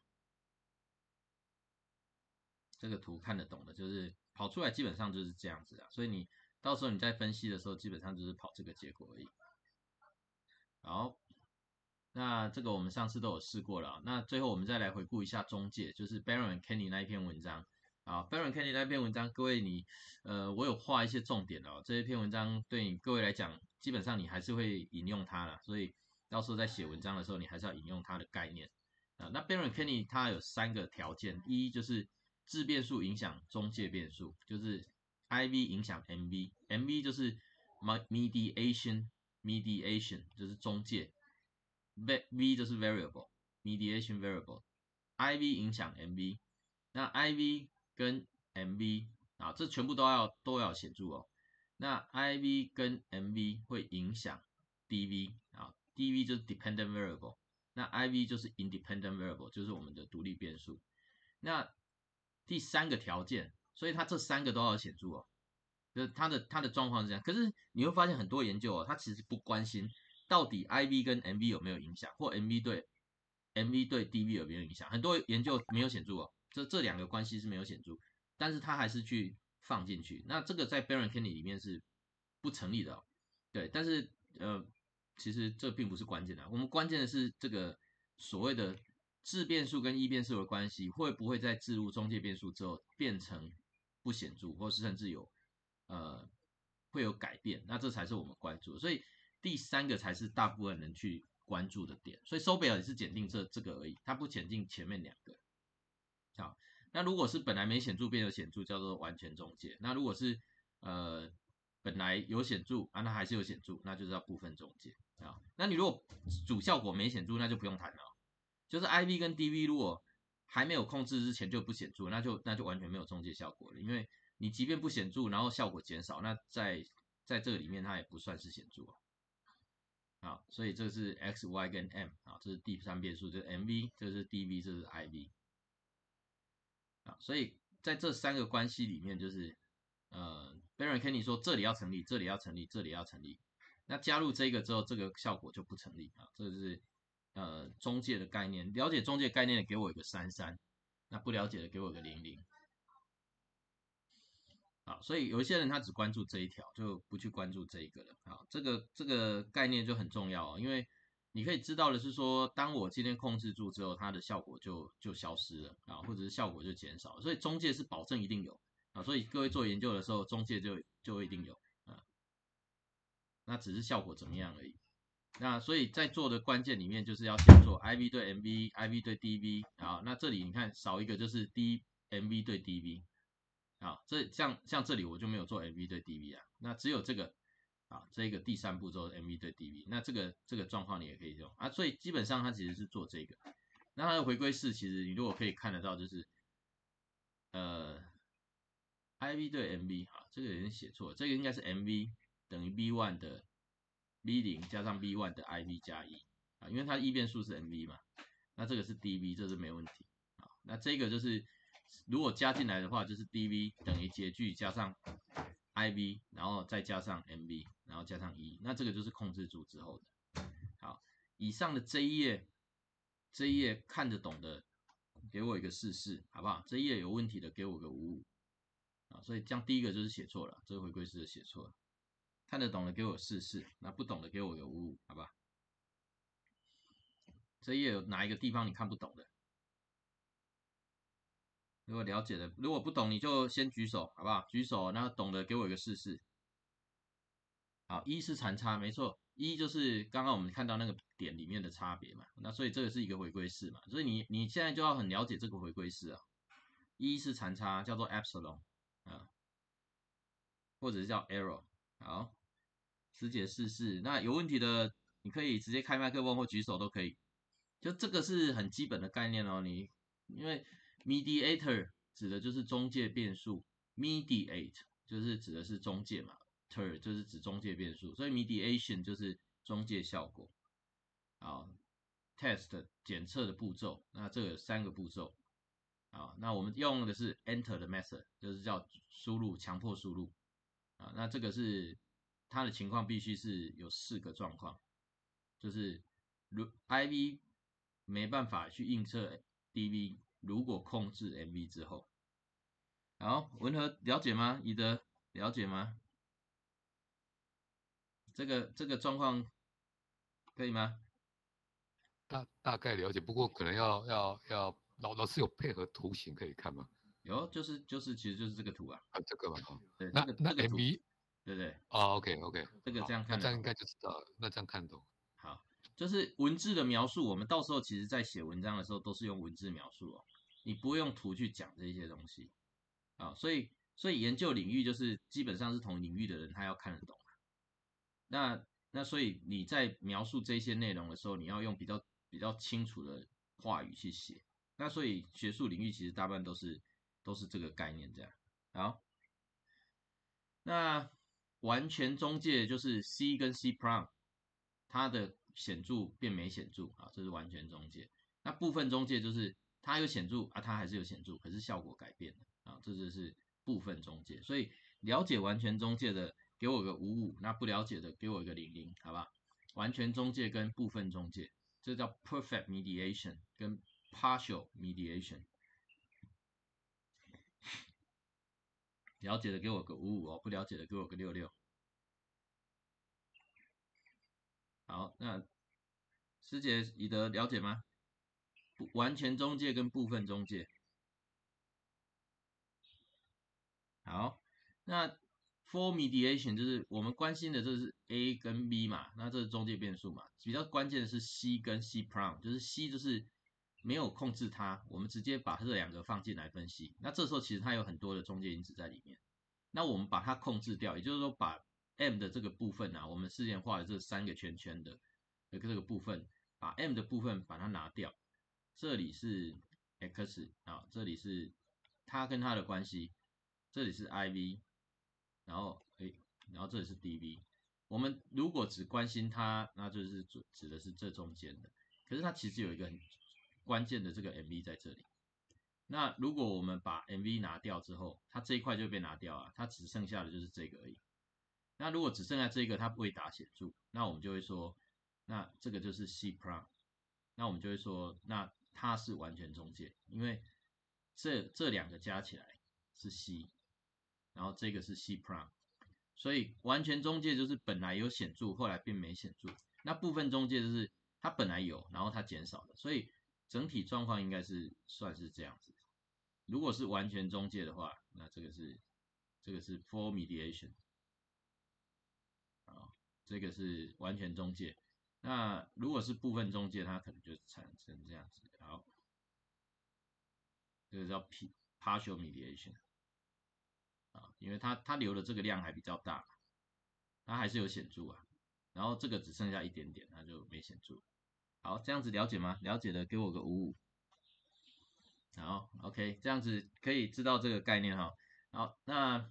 这个图看得懂的就是跑出来基本上就是这样子啊，所以你到时候你在分析的时候，基本上就是跑这个结果而已。好，那这个我们上次都有试过了。那最后我们再来回顾一下中介，就是 Baron Kenny 那一篇文章。啊 ，Baron Kenny 那篇文章，各位我有画一些重点哦。这一篇文章对你各位来讲，基本上你还是会引用它啦，所以到时候在写文章的时候，你还是要引用它的概念。那 Baron Kenny 它有3个条件，一就是质变数影响中介变数，就是 IV 影响 MV 就是 mediation 就是中介 ，V 就是 variable mediation variable，IV 影响 MV， 那 IV 跟 MV 啊，这全部都要显著哦。那 IV 跟 MV 会影响 DV 啊 ，DV 就是 dependent variable， 那 IV 就是 independent variable， 就是我们的独立变数。那第3个条件。所以它这3个都要显著哦，就是它的状况是这样。可是你会发现很多研究哦，它其实不关心到底 IV 跟 MV 有没有影响，或 MV 对 DV 有没有影响。很多研究没有显著哦，这2个关系是没有显著，但是它还是去放进去。那这个在 Baron Kenny 里面是不成立的哦，对。但是其实这并不是关键的，我们关键的是这个所谓的质变数跟异变数的关系会不会在置入中介变数之后变成不显著，或是甚至会有改变，那这才是我们关注的。所以第3个才是大部分人去关注的点。所以收贝尔也是检定这个而已，它不检定前面2个。好，那如果是本来没显著变有显著，叫做完全中介。那如果是本来有显著啊，那还是有显著，那就是要部分中介啊。那你如果主效果没显著，那就不用谈了。就是 IV 跟 DV 如果还没有控制之前就不显著，那就完全没有中介效果了。因为你即便不显著，然后效果减少，那在这个里面它也不算是显著啊。好，所以这是 X、Y 跟 M 啊，这是第3变数，就是 MV， 这是 DV， 这是 IV。啊，所以在这3个关系里面，就是Baron Kenny 说这里要成立，这里要成立，这里要成立。那加入这个之后，这个效果就不成立啊。这是中介的概念，了解中介概念的给我一个33，那不了解的给我一个00。好，所以有一些人他只关注这一条，就不去关注这一个了。好，这个概念就很重要哦，因为你可以知道的是说，当我今天控制住之后，它的效果就消失了啊，或者是效果就减少了。所以中介是保证一定有啊，所以各位做研究的时候，中介就一定有啊，那只是效果怎么样而已。那所以在做的关键里面就是要先做 IV 对 MV、IV 对 DV 啊，那这里你看少一个就是 MV 对 DV 啊，像这里我就没有做 MV 对 DV 啊，那只有这个啊，这个第3步骤 MV 对 DV， 那这个状况你也可以用啊，所以基本上它其实是做这个。那它的回归式其实你如果可以看得到就是IV 对 MV 啊，这个有点写错了，这个应该是 MV 等于 V1 的 V0 加上 V1 的 IV 加1啊，因为它异变数是 MV 嘛，那这个是 DV， 这是没问题啊。那这个就是如果加进来的话，就是 DV 等于截距加上 IV， 然后再加上 MV， 然后加上1，那这个就是控制住之后的。好，以上的这一页看得懂的，给我一个44，好不好？这一页有问题的，给我个55。啊，所以这样第一个就是写错了，这个回归式的写错了。看得懂的给我44，那不懂的给我个55，好吧？这一页有哪一个地方你看不懂的？如果了解的，如果不懂你就先举手，好不好？举手，那懂的给我一个44。好，1是残差，没错，1就是刚刚我们看到那个点里面的差别嘛，那所以这个是一个回归式嘛，所以你现在就要很了解这个回归式啊。1是残差，叫做 epsilon 啊，或者是叫 error。好，师姐44，那有问题的你可以直接开麦克风或举手都可以。就这个是很基本的概念哦，因为 mediator 指的就是中介变数 ，mediate 就是指的是中介嘛 ，ter 就是指中介变数，所以 mediation 就是中介效果。好 ，test 检测的步骤，那这个有3个步骤。啊，那我们用的是 enter 的 method， 就是叫输入，强迫输入。啊，那这个是它的情况必须是有4个状况，就是IV 没办法去映射 DV， 如果控制 MV 之后。好，文和了解吗？宜德了解吗？这个状况可以吗？ 大概了解，不过可能要老师有配合图形可以看吗？ 有，就是其实就是这个图啊。 啊，这个嘛， 对， 那这个图 MV， 对不对？ 哦 OK， 这个这样看得懂， 那这样应该就知道了，那这样看懂。 好，就是文字的描述，我们到时候其实在写文章的时候都是用文字描述哦，你不会用图去讲这些东西啊，所以研究领域就是基本上是同领域的人他要看得懂。那所以你在描述这些内容的时候，你要用比较清楚的话语去写。那所以学术领域其实大半都是这个概念这样。好，那完全中介就是 C 跟 C prime， 它的显著变没显著啊，这是完全中介。那部分中介就是它有显著啊，它还是有显著，可是效果改变了啊，这就是部分中介。所以了解完全中介的给我个55，那不了解的给我一个00，好吧？完全中介跟部分中介，这叫 perfect mediation 跟 partial mediation。了解的给我个55哦，不了解的给我个66。好，那师姐宜德了解吗？完全中介跟部分中介。好，那 for mediation 就是我们关心的，这是 A 跟 B 嘛，那这是中介变数嘛。比较关键的是 C 跟 C prime， 就是 C 就是没有控制它，我们直接把这2个放进来分析。那这时候其实它有很多的中介因子在里面。那我们把它控制掉，也就是说把 M 的这个部分啊，我们之前画的这3个圈圈的这个部分，把 M 的部分把它拿掉。这里是 X 啊，这里是它跟它的关系，这里是 IV， 然后这里是 DV。我们如果只关心它，那就是指的是这中间的。可是它其实有一个很关键的这个 MV 在这里。那如果我们把 MV 拿掉之后，它这一块就被拿掉了，它只剩下的就是这个而已。那如果只剩下这个，它不会打显著，那我们就会说，那这个就是 C prime。那我们就会说，那它是完全中介，因为这2个加起来是 C， 然后这个是 C prime， 所以完全中介就是本来有显著，后来变没显著。那部分中介就是它本来有，然后它减少了，所以整体状况应该是算是这样子。 如果是完全中介的话，那这个是 full mediation， 啊，这个是完全中介。那如果是部分中介，它可能就产生这样子。好，这个叫 partial mediation， 啊，因为它留的这个量还比较大，它还是有显著啊。然后这个只剩下一点点，它就没显著。好，这样子了解吗？了解的给我个55。好 ，OK， 这样子可以知道这个概念哈。好，那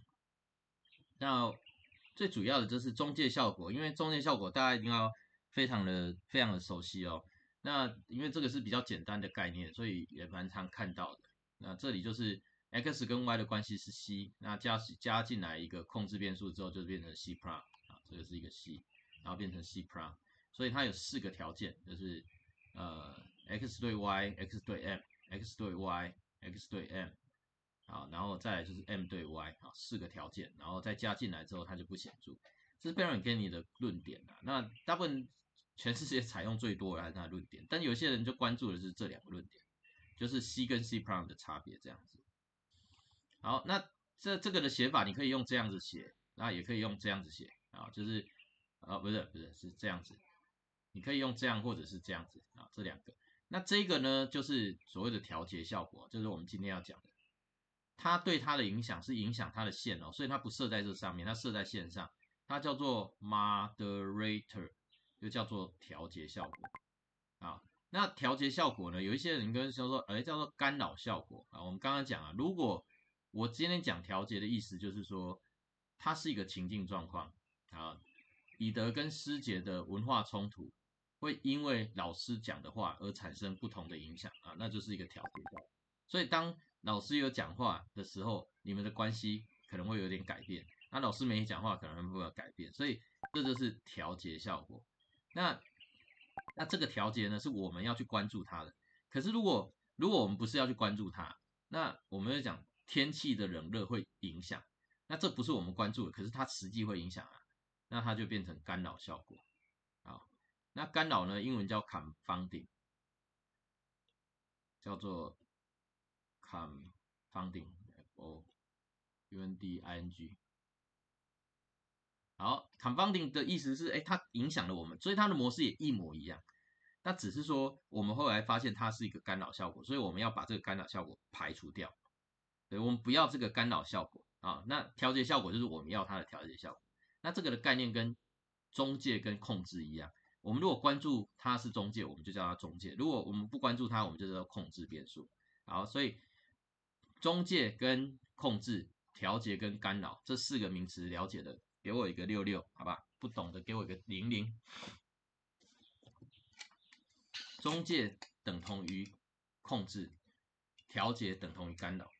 最主要的就是中介效果，因为中介效果大家一定要非常的熟悉哦。那因为这个是比较简单的概念，所以也蛮常看到的。那这里就是 x 跟 y 的关系是 c， 那加进来一个控制变数之后，就变成 c prime 啊，这个是一个 c， 然后变成 c prime， 所以它有4个条件，就是x 对 y，x 对 m，x 对 y，x 对 m。好，然后再来就是 m 对 y， 好，4个条件，然后再加进来之后，它就不显著。这是 Baron 给你的论点啊。那大部分全世界采用最多的还是他的论点，但有些人就关注的是这2个论点，就是 C 跟 C prime 的差别这样子。好，那这个的写法你可以用这样子写，那也可以用这样子写啊，就是不是是这样子，你可以用这样或者是这样子啊，这2个。那这个呢，就是所谓的调节效果，就是我们今天要讲的。它对它的影响是影响它的线哦，所以它不设在这上面，它设在线上，它叫做 moderator， 又叫做调节效果啊。那调节效果呢，有一些人跟说叫做干扰效果啊。我们刚刚讲啊，如果我今天讲调节的意思，就是说它是一个情境状况啊，彼得跟师姐的文化冲突会因为老师讲的话而产生不同的影响啊，那就是一个调节效果。所以当老师有讲话的时候，你们的关系可能会有点改变。那老师没讲话，可能会有改变。所以这就是调节效果。那这个调节呢，是我们要去关注它的。可是如果我们不是要去关注它，那我们就讲天气的冷热会影响。那这不是我们关注的，可是它实际会影响啊。那它就变成干扰效果。好，那干扰呢，英文叫 confounding， 叫做confounding， F-O-U-N-D-I-N-G。好 ，confounding 的意思是，它影响了我们，所以它的模式也一模一样。那只是说，我们后来发现它是一个干扰效果，所以我们要把这个干扰效果排除掉。对，我们不要这个干扰效果啊。那调节效果就是我们要它的调节效果。那这个的概念跟中介跟控制一样，我们如果关注它是中介，我们就叫它中介；如果我们不关注它，我们就叫控制变数。好，所以中介跟控制、调节跟干扰这4个名词了解的，给我一个66，好吧？不懂的给我一个00。中介等同于控制，调节等同于干扰。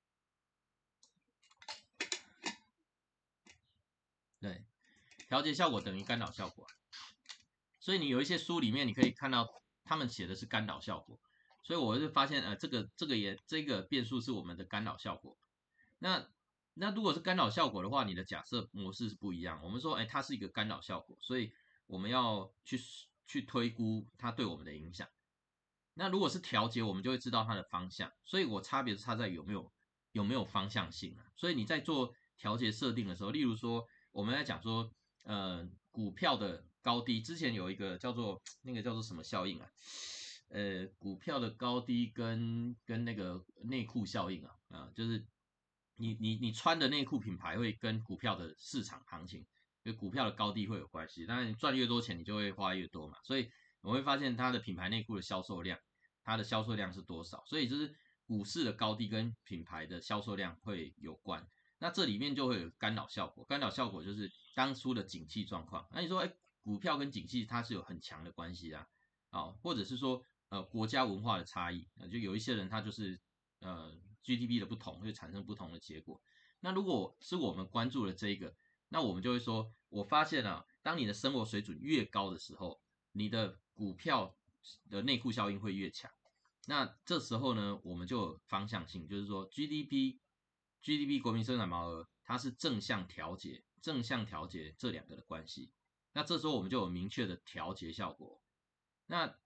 对，调节效果等于干扰效果。所以你有一些书里面你可以看到他们写的是干扰效果。所以我就发现，这个变数是我们的干扰效果。那如果是干扰效果的话，你的假设模式是不一样。我们说，它是一个干扰效果，所以我们要去推估它对我们的影响。那如果是调节，我们就会知道它的方向。所以我差别是差在有没有方向性啊。所以你在做调节设定的时候，例如说我们在讲说，股票的高低，之前有一个叫做什么效应啊？股票的高低跟那个内裤效应啊，就是你穿的内裤品牌会跟股票的市场行情，跟股票的高低会有关系。当然你赚越多钱，你就会花越多嘛。所以我会发现它的品牌内裤的销售量，它的销售量是多少？所以就是股市的高低跟品牌的销售量会有关。那这里面就会有干扰效果，干扰效果就是当初的景气状况。那你说，股票跟景气它是有很强的关系啊，或者是说国家文化的差异，就有一些人他就是GDP 的不同会产生不同的结果。那如果是我们关注了这个，那我们就会说，我发现啊，当你的生活水准越高的时候，你的股票的内裤效应会越强。那这时候呢，我们就有方向性，就是说 GDP 国民生产毛额它是正向调节这2个的关系。那这时候我们就有明确的调节效果。那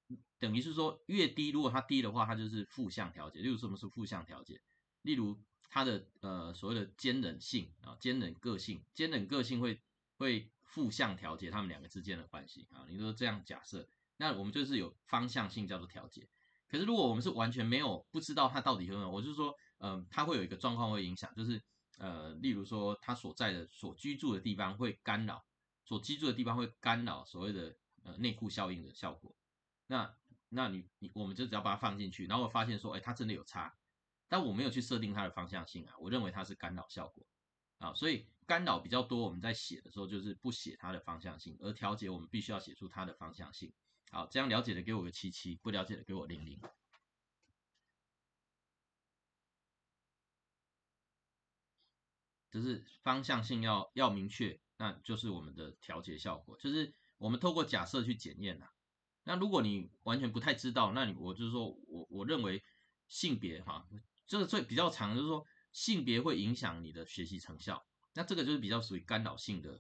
等于是说越低，如果它低的话，它就是负向调节。例如什么是负向调节？例如它的所谓的坚韧性啊，坚韧个性会负向调节它们两个之间的关系啊。你说这样假设，那我们就是有方向性叫做调节。可是如果我们是完全没有不知道它到底有没有，我就是说，它会有一个状况会影响，就是例如说它所居住的地方会干扰，所居住的地方会干扰所谓的内库效应的效果。那我们就只要把它放进去，然后我发现说，哎，它真的有差，但我没有去设定它的方向性啊，我认为它是干扰效果啊，所以干扰比较多，我们在写的时候就是不写它的方向性，而调节我们必须要写出它的方向性。好，这样了解的给我个77，不了解的给我00。就是方向性要明确，那就是我们的调节效果，就是我们透过假设去检验啦。那如果你完全不太知道，那我就是说我认为性别哈，这个比较长，就是说性别会影响你的学习成效，那这个就是比较属于干扰性的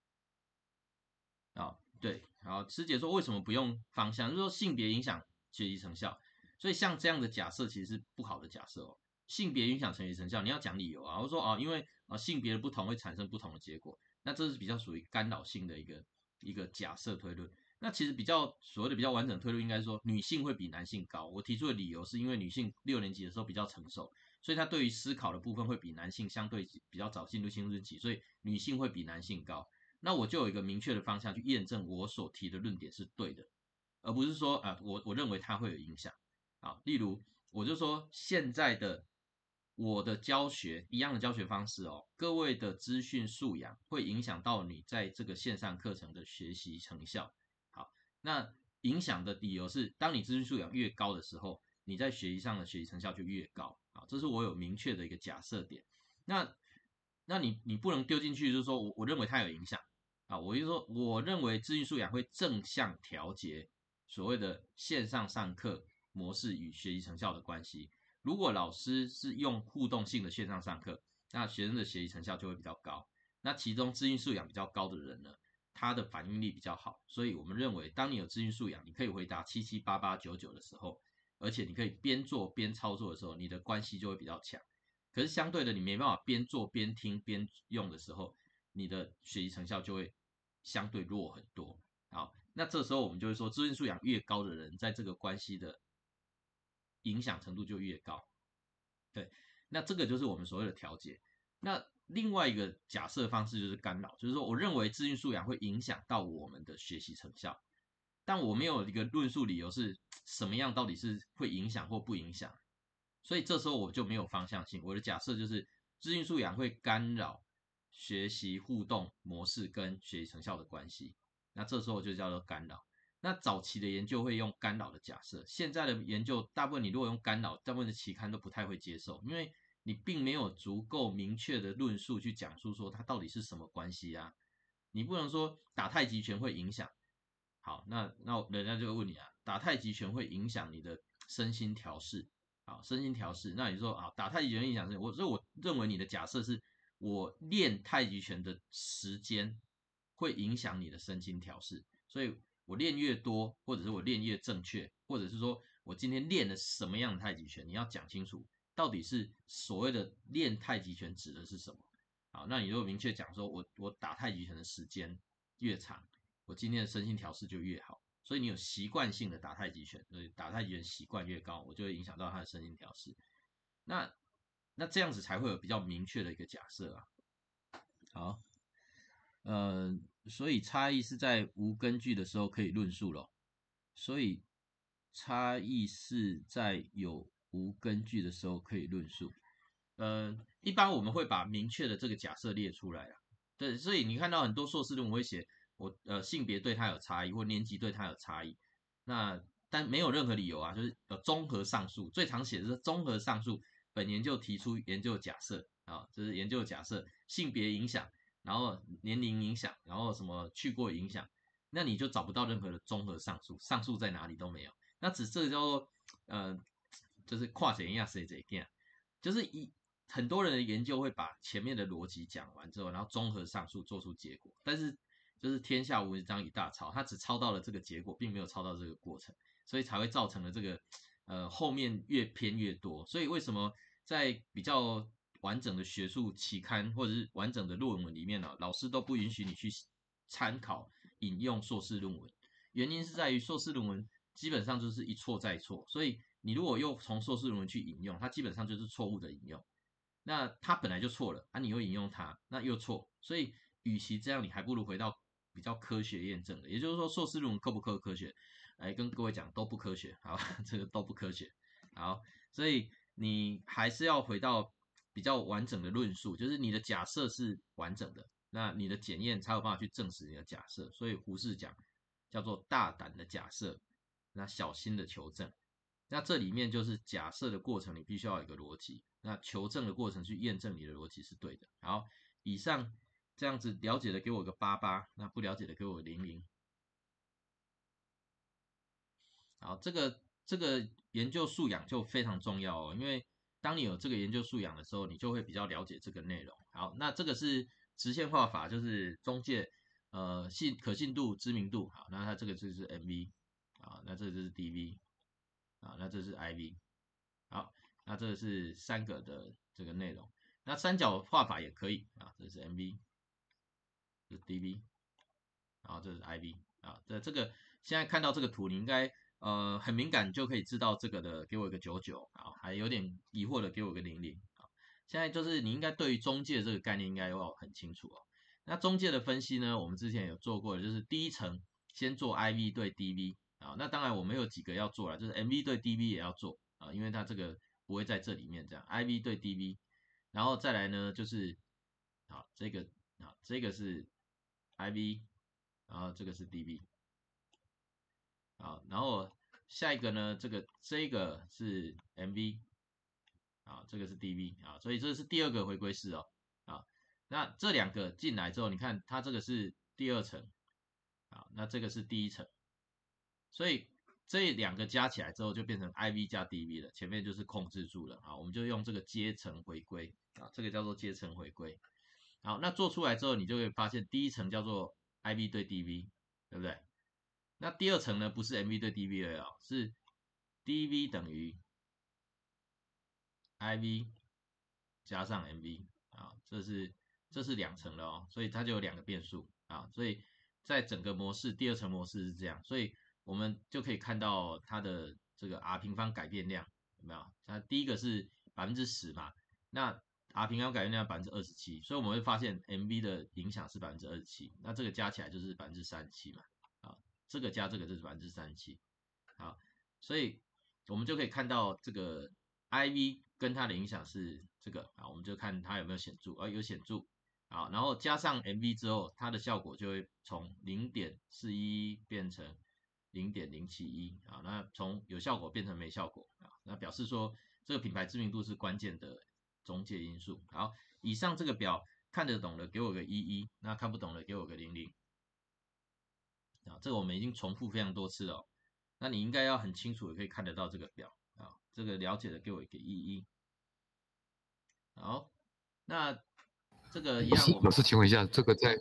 啊。对，好，师姐说为什么不用方向，就是说性别影响学习成效，所以像这样的假设其实是不好的假设哦。性别影响学习成效，你要讲理由啊，我说因为性别的不同会产生不同的结果，那这是比较属于干扰性的一个假设推论。那其实所谓的比较完整推论，应该说女性会比男性高。我提出的理由是因为女性6年级的时候比较成熟，所以她对于思考的部分会比男性相对比较早进入青春期，所以女性会比男性高。那我就有一个明确的方向去验证我所提的论点是对的，而不是说我认为它会有影响啊。例如我就说现在的我的教学一样的教学方式哦，各位的资讯素养会影响到你在这个线上课程的学习成效。好，那影响的理由是，当你资讯素养越高的时候，你在学习上的学习成效就越高。好，这是我有明确的一个假设点。那你不能丢进去，就是说我认为它有影响啊，我就说我认为资讯素养会正向调节所谓的线上上课模式与学习成效的关系。如果老师是用互动性的线上上课，那学生的学习成效就会比较高。那其中资讯素养比较高的人呢，他的反应力比较好。所以我们认为，当你有资讯素养，你可以回答77、88、99的时候，而且你可以边做边操作的时候，你的关系就会比较强。可是相对的，你没办法边做边听边用的时候，你的学习成效就会相对弱很多。好，那这时候我们就会说，资讯素养越高的人，在这个关系的影响程度就越高。对，那这个就是我们所谓的调节。那另外一个假设方式就是干扰，就是说我认为资讯素养会影响到我们的学习成效，但我没有一个论述理由是什么样到底是会影响或不影响，所以这时候我就没有方向性。我的假设就是资讯素养会干扰学习互动模式跟学习成效的关系，那这时候就叫做干扰。那早期的研究会用干扰的假设，现在的研究大部分你如果用干扰，大部分的期刊都不太会接受，因为你并没有足够明确的论述去讲述说它到底是什么关系啊。你不能说打太极拳会影响，好，那人家就会问你啊，打太极拳会影响你的身心调试，好，身心调试，那你说啊，打太极拳影响身心，所以我认为你的假设是我练太极拳的时间会影响你的身心调试，所以我练越多，或者是我练越正确，或者是说我今天练了什么样的太极拳，你要讲清楚，到底是所谓的练太极拳指的是什么。好，那你如果明确讲说我打太极拳的时间越长，我今天的身心调试就越好。所以你有习惯性的打太极拳，所以打太极拳习惯越高，我就会影响到他的身心调试。那这样子才会有比较明确的一个假设啊。好，所以差异是在无根据的时候可以论述咯。所以差异是在有无根据的时候可以论述。一般我们会把明确的这个假设列出来啊。对，所以你看到很多硕士论文会写性别对它有差异，或年级对它有差异。但没有任何理由啊，就是综合上述，最常写的是综合上述，本研究提出研究假设啊，就是研究假设性别影响，然后年龄影响，然后什么去过影响，那你就找不到任何的综合上述，上述在哪里都没有。那这个叫做就是跨谁呀谁谁呀，就是很多人的研究会把前面的逻辑讲完之后，然后综合上述做出结果，但是就是天下无章一大抄，他只抄到了这个结果，并没有抄到这个过程， 所以才会造成了这个后面越偏越多。所以为什么在比较完整的学术期刊或者是完整的论文里面呢，老师都不允许你去参考引用硕士论文？原因是在于硕士论文基本上就是一错再错，所以你如果又从硕士论文去引用，它基本上就是错误的引用。那它本来就错了啊，你又引用它，那又错，所以与其这样，你还不如回到比较科学验证的，也就是说硕士论文科不科学？来跟各位讲都不科学，好，这个都不科学，好，所以你还是要回到比较完整的论述，就是你的假设是完整的，那你的检验才有办法去证实你的假设。所以胡适讲叫做大胆的假设，那小心的求证。那这里面就是假设的过程，你必须要有一个逻辑。那求证的过程去验证你的逻辑是对的。好，以上这样子了解的给我个88，那不了解的给我个00。好，这个研究素养就非常重要哦，因为当你有这个研究素养的时候，你就会比较了解这个内容。好，那这个是直线化法，就是中介可信度、知名度。好，那它这个就是 MV， 好，那这就是 DV， 好，那这是 IV， 好，那这是3个的这个内容。那三角画法也可以啊，这是 MV， 这是 DV， 然后这是 IV 啊。这个现在看到这个图，你应该很敏感就可以知道这个的，给我一个99啊，还有点疑惑的给我个00啊。现在就是你应该对于中介这个概念应该要很清楚哦。那中介的分析呢，我们之前有做过的，就是第一层先做 IV 对 DV 啊。那当然我们有几个要做了，就是 MV 对 DV 也要做啊，因为它这个不会在这里面这样 IV 对 DV， 然后再来呢就是好这个是 IV， 然后这个是 DV。好，然后下一个呢，这个是 MV， 啊，这个是 DV 啊，所以这是第2个回归式哦，啊，那这2个进来之后，你看它这个是第2层，啊，那这个是第1层，所以这2个加起来之后就变成 IV 加 DV 了，前面就是控制住了啊，我们就用这个阶层回归啊，这个叫做阶层回归。好，那做出来之后，你就会发现第1层叫做 IV 对 DV， 对不对？那第2层呢，不是 MV 对 DV 了哦，是 DV 等于 IV 加上 MV 啊，这是2层了哦，所以它就有2个变数啊，所以在整个模式第2层模式是这样，所以我们就可以看到它的这个 R 平方改变量有没有？它第一个是10%嘛，那 R 平方改变量27%，所以我们会发现 MV 的影响是27%，那这个加起来就是37%嘛。这个加这个就是37%，好，所以我们就可以看到这个 IV 跟它的影响是这个啊，我们就看它有没有显著，有显著，好，然后加上 MV 之后，它的效果就会从 0.41 变成 0.071啊，那从有效果变成没效果啊，那表示说这个品牌知名度是关键的中介因素。好，以上这个表看得懂的给我个11，那看不懂的给我个00。啊，这个我们已经重复非常多次了哦，那你应该要很清楚的可以看得到这个表啊，这个了解的给我一个11。好，那这个一样， 老师，请问一下，这个在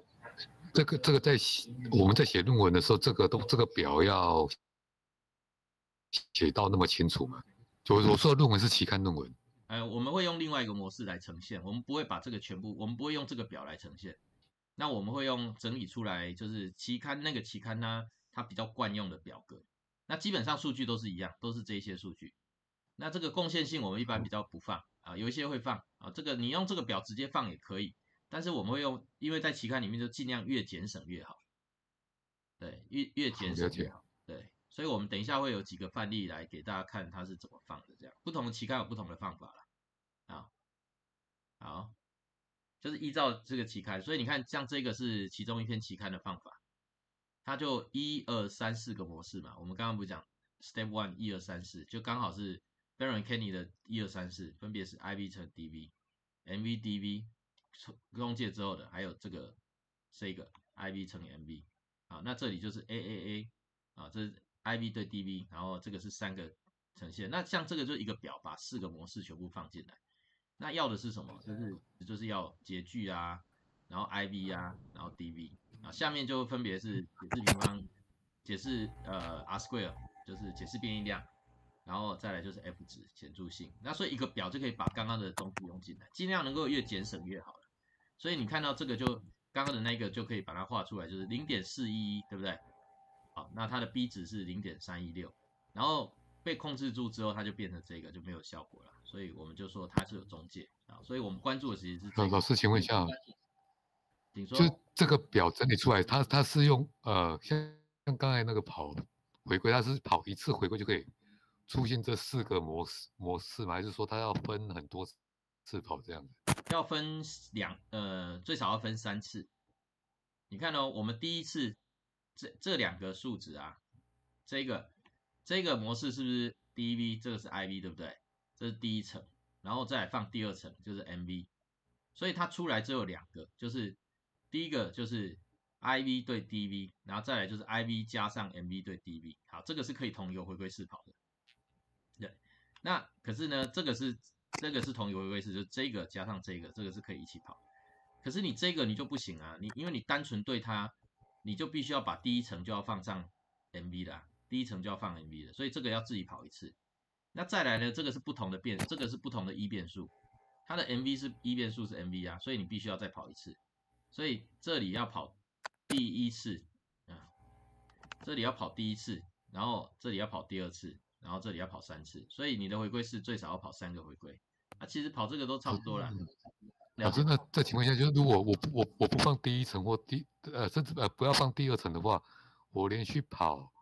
我们在写论文的时候，这个表要写到那么清楚吗？就我说的论文是期刊论文。 我们会用另外一个模式来呈现，我们不会把这个全部，我们不会用这个表来呈现。那我们会用整理出来，就是期刊呢，它比较惯用的表格。那基本上数据都是一样，都是这些数据。那这个贡献性我们一般比较不放啊，有一些会放啊。这个你用这个表直接放也可以，但是我们会用，因为在期刊里面就尽量越节省越好。对，越节省越好。对，所以我们等一下会有几个范例来给大家看它是怎么放的，这样不同的期刊有不同的方法啦。好。就是依照这个期刊，所以你看，像这个是其中一篇期刊的方法，它就1、2、3、4个模式嘛。我们刚刚不是讲 Step 1 1、2、3、4，就刚好是 Baron Kenny 的1、2、3、4，分别是 IV 乘 DV、MV DV 中介之后的，还有这个IV 乘 MV。好，那这里就是 AAA 啊，这是 IV 对 DV， 然后这个是3个呈现。那像这个就一个表，把4个模式全部放进来。那要的是什么？就是要截距啊，然后 IV 啊，然后 DV 啊，下面就分别是解释平方、解释R square， 就是解释变异量，然后再来就是 F 值显著性。那所以一个表就可以把刚刚的东西用进来，尽量能够越节省越好了。所以你看到这个就刚刚的那个就可以把它画出来，就是 0.411，对不对？好，那它的 B 值是 0.316，然后被控制住之后，它就变成这个就没有效果了。所以我们就说它是有中介啊。所以我们关注的其实是老师，请问一下， 请说， 就是这个表整理出来，它是用像刚才那个跑回归，它是跑一次回归就可以出现这4个模式吗？还是说它要分很多次跑这样子？ 要分最少要分3次。你看哦，我们第一次这2个数值啊，这个模式是不是 DV， 这个是 IV， 对不对？这是第一层，然后再来放第2层就是 MV， 所以它出来只有2个，就是第一个就是 IV 对 DV， 然后再来就是 IV 加上 MV 对 DV。好，这个是可以同一个回归式跑的。对，那可是呢，这个是同一个回归式，就是这个加上这个是可以一起跑。可是你这个你就不行啊，因为你单纯对它，你就必须要把第一层就要放上 MV 的、第一层就要放 MV 的，所以这个要自己跑一次。那再来呢，这个是不同的这个是不同的一变数，它的 MV 是一变数是 MV 啊，所以你必须要再跑一次。所以这里要跑第1次啊，这里要跑第1次，然后这里要跑第2次，然后这里要跑3次，所以你的回归是最少要跑3个回归。啊，其实跑这个都差不多啦。 老师，那这情况下，就是如果我不放第1层或甚至不要放第2层的话，我连续跑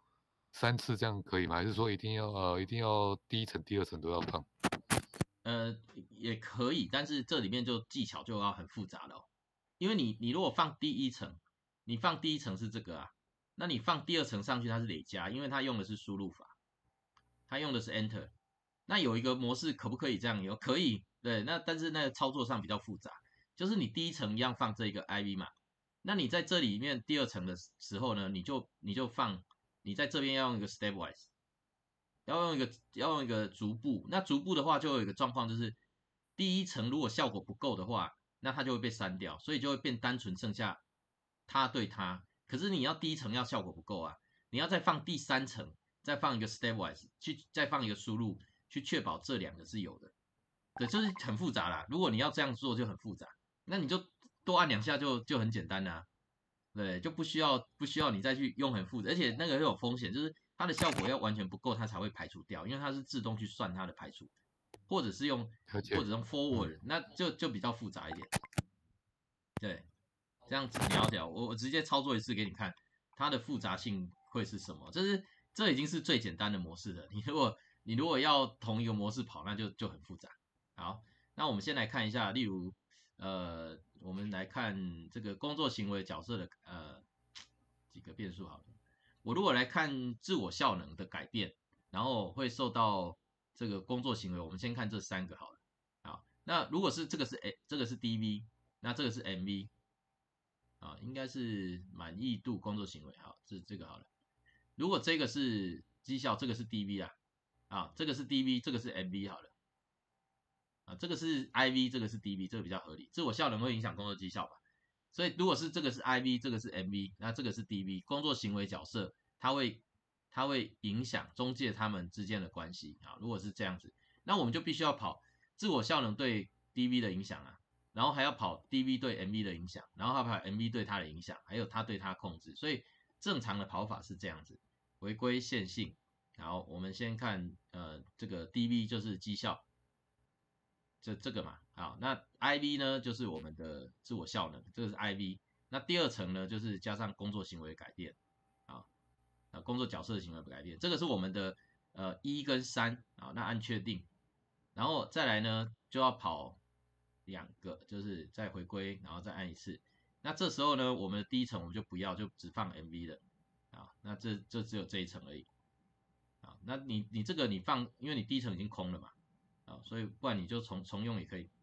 3次这样可以吗？还是说一定要第1层、第2层都要放？ 也可以，但是这里面就技巧就要很复杂了哦。因为你如果放第1层，你放第1层是这个啊，那你放第2层上去它是累加，因为它用的是输入法，它用的是 Enter。那有一个模式可不可以这样用？可以，对，那但是那个操作上比较复杂，就是你第1层一样放这个 IV 嘛，那你在这里面第2层的时候呢，你就放，你在这边要用一个 stepwise， 要用一个逐步，那逐步的话就有一个状况，就是第1层如果效果不够的话，那它就会被删掉，所以就会变单纯剩下它对它。可是你要第1层要效果不够啊，你要再放第3层，再放一个 stepwise， 再放一个输入，去确保这2个是有的。对，就是很复杂啦。如果你要这样做就很复杂，那你就多按2下就很简单啦。对，就不需要你再去用很复杂，而且那个会有风险，就是它的效果要完全不够，它才会排除掉，因为它是自动去算它的排除，或者用 forward， 那就比较复杂一点。对，这样子你了解，我直接操作一次给你看，它的复杂性会是什么？这已经是最简单的模式了。你如果要同一个模式跑，那就很复杂。好，那我们先来看一下，例如我们来看这个工作行为角色的几个变数好了。我如果来看自我效能的改变，然后会受到这个工作行为，我们先看这3个好了。好，那如果是这个是 DV， 那这个是 MV， 啊，应该是满意度工作行为。好，这个好了。如果这个是绩效，这个是 DV 啊，啊，这个是 DV， 这个是 MV 好了。啊，这个是 IV， 这个是 DV， 这个比较合理。自我效能会影响工作绩效吧？所以如果是这个是 IV， 这个是 MV， 那这个是 DV， 工作行为角色它会影响中介他们之间的关系啊。如果是这样子，那我们就必须要跑自我效能对 DV 的影响啊，然后还要跑 DV 对 MV 的影响，然后还要跑 MV 对它的影响，还有它对它控制。所以正常的跑法是这样子，回归线性。然后我们先看这个 DV 就是绩效。这个嘛，好，那 IV 呢就是我们的自我效能，这个是 IV。那第2层呢就是加上工作行为改变，啊，工作角色的行为改变，这个是我们的1跟3啊，那按确定，然后再来呢就要跑2个，就是再回归，然后再按1次。那这时候呢，我们的第1层我们就不要，就只放 MV 的啊，那这只有这一层而已啊。那你这个你放，因为你第1层已经空了嘛。啊，所以不然你就重用也可以。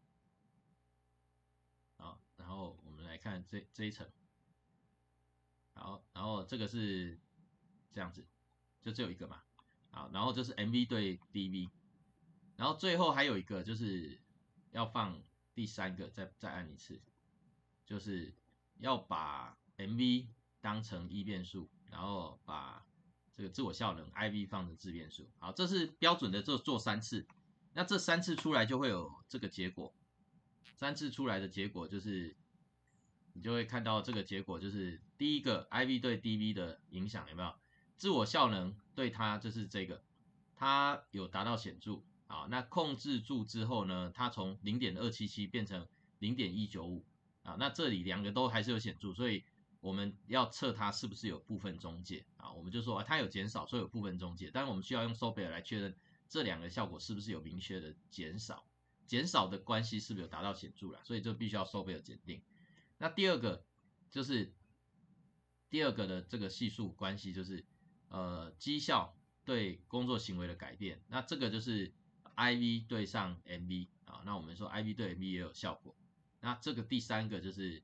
好，然后我们来看这一层。好，然后这个是这样子，就只有一个嘛。好，然后这是 MV 对 DV， 然后最后还有一个就是要放第3个，再按1次，就是要把 MV 当成1变数，然后把这个自我效能 IV 放成自变数。好，这是标准的做3次，那这3次出来就会有这个结果，3次出来的结果就是你就会看到这个结果就是第一个 IV 对 DV 的影响有没有？自我效能对它就是这个，它有达到显著。好，那控制住之后呢，它从 0.277 变成 0.195 啊，那这里2个都还是有显著，所以我们要测它是不是有部分中介啊，我们就说它有减少，所以有部分中介，但是我们需要用 Sobel 来确认这2个效果是不是有明确的减少，减少的关系是不是有达到显著啦，所以就必须要 Sobel 检定。那第二个就是第二个的这个系数关系就是绩效对工作行为的改变，那这个就是 IV 对上 MV 啊，那我们说 IV 对 MV 也有效果。那这个第3个就是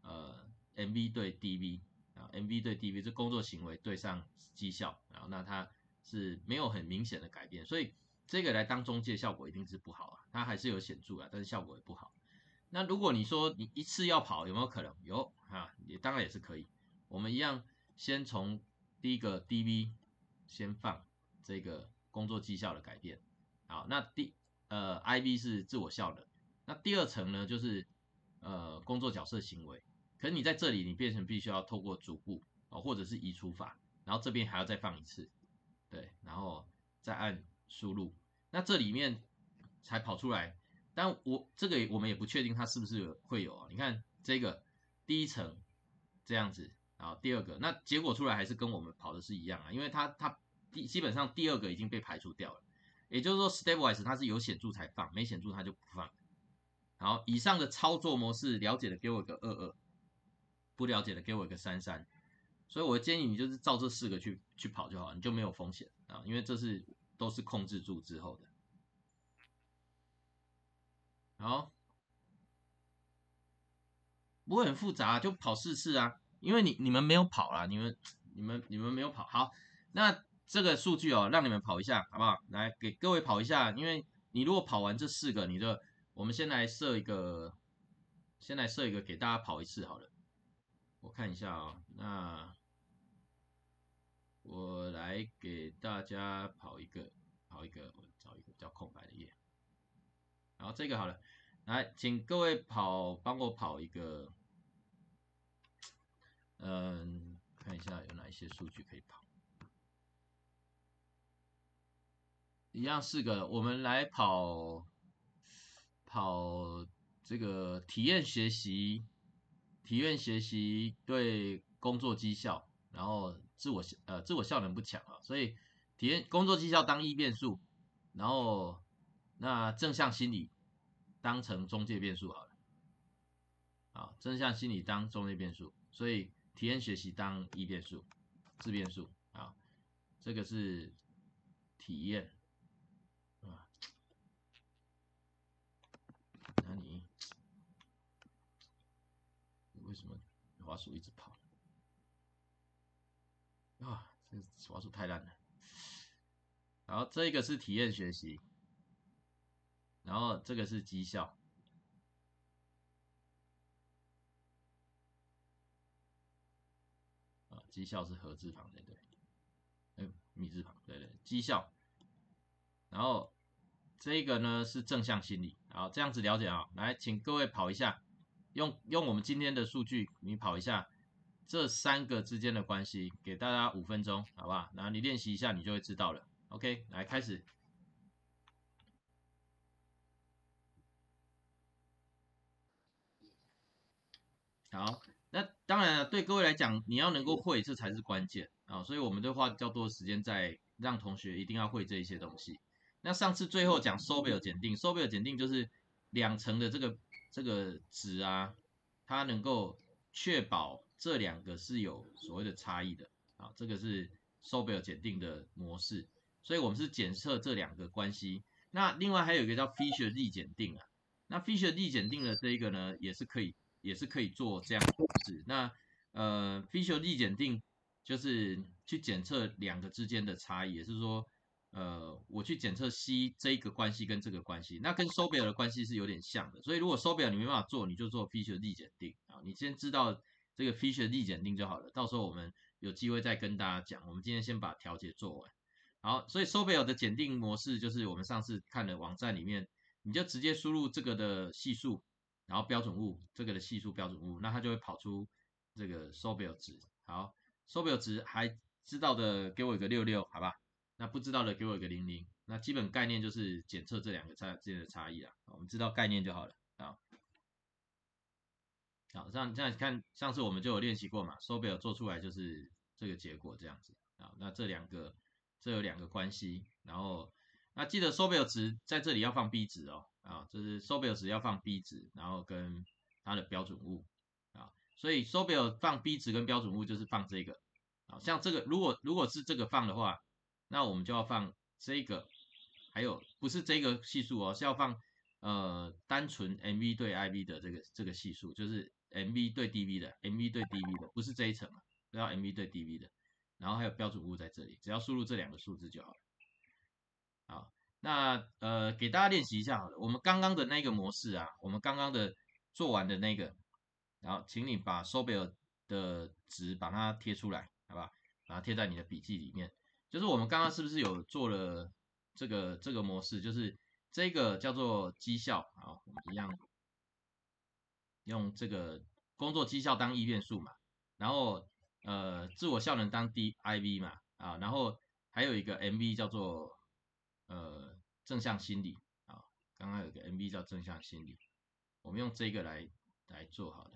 MV 对 DV 啊 ，MV 对 DV 这工作行为对上绩效，然后那它是没有很明显的改变，所以这个来当中介效果一定是不好啊，它还是有显著啊，但是效果也不好。那如果你说你一次要跑有没有可能？有啊，也当然也是可以。我们一样先从第一个 DV 先放这个工作绩效的改变。好，那IV 是自我效能。那第2层呢就是工作角色行为。可是你在这里你变成必须要透过逐步或者是移除法，然后这边还要再放一次，对，然后再按输入，那这里面才跑出来。但这个我们也不确定它是不是会有啊。你看这个第1层这样子，然后第2个，那结果出来还是跟我们跑的是一样啊，因为它基本上第2个已经被排除掉了，也就是说 stepwise 它是有显著才放，没显著它就不放。好，以上的操作模式了解的给我一个22，不了解的给我一个33。所以我建议你就是照这4个去跑就好，你就没有风险啊，因为这都是控制住之后的。好，不会很复杂，就跑4次啊，因为你们没有跑啦，你们没有跑。好，那这个数据让你们跑一下，好不好？来给各位跑一下，因为你如果跑完这4个，我们先来设一个给大家跑一次好了。我看一下啊，那我来给大家跑一个，我找一个比较空白的页。好，这个好了，来，请各位帮我跑一个，看一下有哪一些数据可以跑。一样4个，我们来跑这个体验学习对工作绩效，然后自我效能不强啊，所以体验工作绩效当异变数，然后那正向心理当成中介变数好了。好，正向心理当中介变数，所以体验学习当异变数、自变数啊，这个是体验啊。那你为什么滑鼠一直跑啊？这滑鼠太烂了。然后这个是体验学习，然后这个是绩效。绩效是合字旁对不对？米字旁对，绩效。然后这个呢是正向心理，好，这样子了解啊。来，请各位跑一下，用我们今天的数据，你跑一下这3个之间的关系，给大家5分钟，好不好？然后你练习一下，你就会知道了。OK， 来开始。好，那当然了，对各位来讲，你要能够会，这才是关键啊。所以我们就花较多的时间在让同学一定要会这一些东西。那上次最后讲 Sobel 检定 ，Sobel 检定就是2层的这个值啊，它能够确保这2个是有所谓的差异的啊，这个是 Sobel 检定的模式。所以我们是检测这2个关系。那另外还有一个叫 Fisher 力检定啊，那 Fisher 力检定的这一个呢，也是可以做这样的模式。那Fisher 力检定就是去检测2个之间的差异，也是说我去检测 C 这个关系跟这个关系，那跟 Sobel 的关系是有点像的。所以如果 Sobel 你没办法做，你就做 Fisher 力检定啊。你先知道这个 Fisher 力检定就好了，到时候我们有机会再跟大家讲。我们今天先把调节做完。好，所以 Sobel 的检定模式就是我们上次看的网站里面，你就直接输入这个的系数，然后标准物这个的系数标准物，那它就会跑出这个 Sobel 值。好 ，Sobel 值还知道的给我一个66，好吧？那不知道的给我一个00。那基本概念就是检测这两个之间的差异啦。我们知道概念就好了啊。好，这样看，上次我们就有练习过嘛 ，Sobel 做出来就是这个结果这样子啊。那这有两个关系，然后那记得 Sobel 值在这里要放 B 值哦，啊，这是 Sobel 值要放 B 值，然后跟它的标准物啊，所以 Sobel 放 B 值跟标准物就是放这个，啊，像这个如果是这个放的话，那我们就要放这个，还有不是这个系数哦，是要放单纯 MV 对 IV 的这个系数，就是 MV 对 DV 的 MV 对 DV 的，不是这一层啊，要 MV 对 DV 的，然后还有标准物在这里，只要输入这两个数字就好了。好，那给大家练习一下好了，我们刚刚的那个模式啊，我们刚刚的做完的那个，然后请你把 Sobel 的值把它贴出来，好吧？把它贴在你的笔记里面。就是我们刚刚是不是有做了这个模式？就是这个叫做绩效啊，我们一样用这个工作绩效当异变数嘛，然后自我效能当 DIV 嘛啊，然后还有一个 MV 叫做正向心理啊，刚刚有个 MV 叫正向心理，我们用这个来做好了。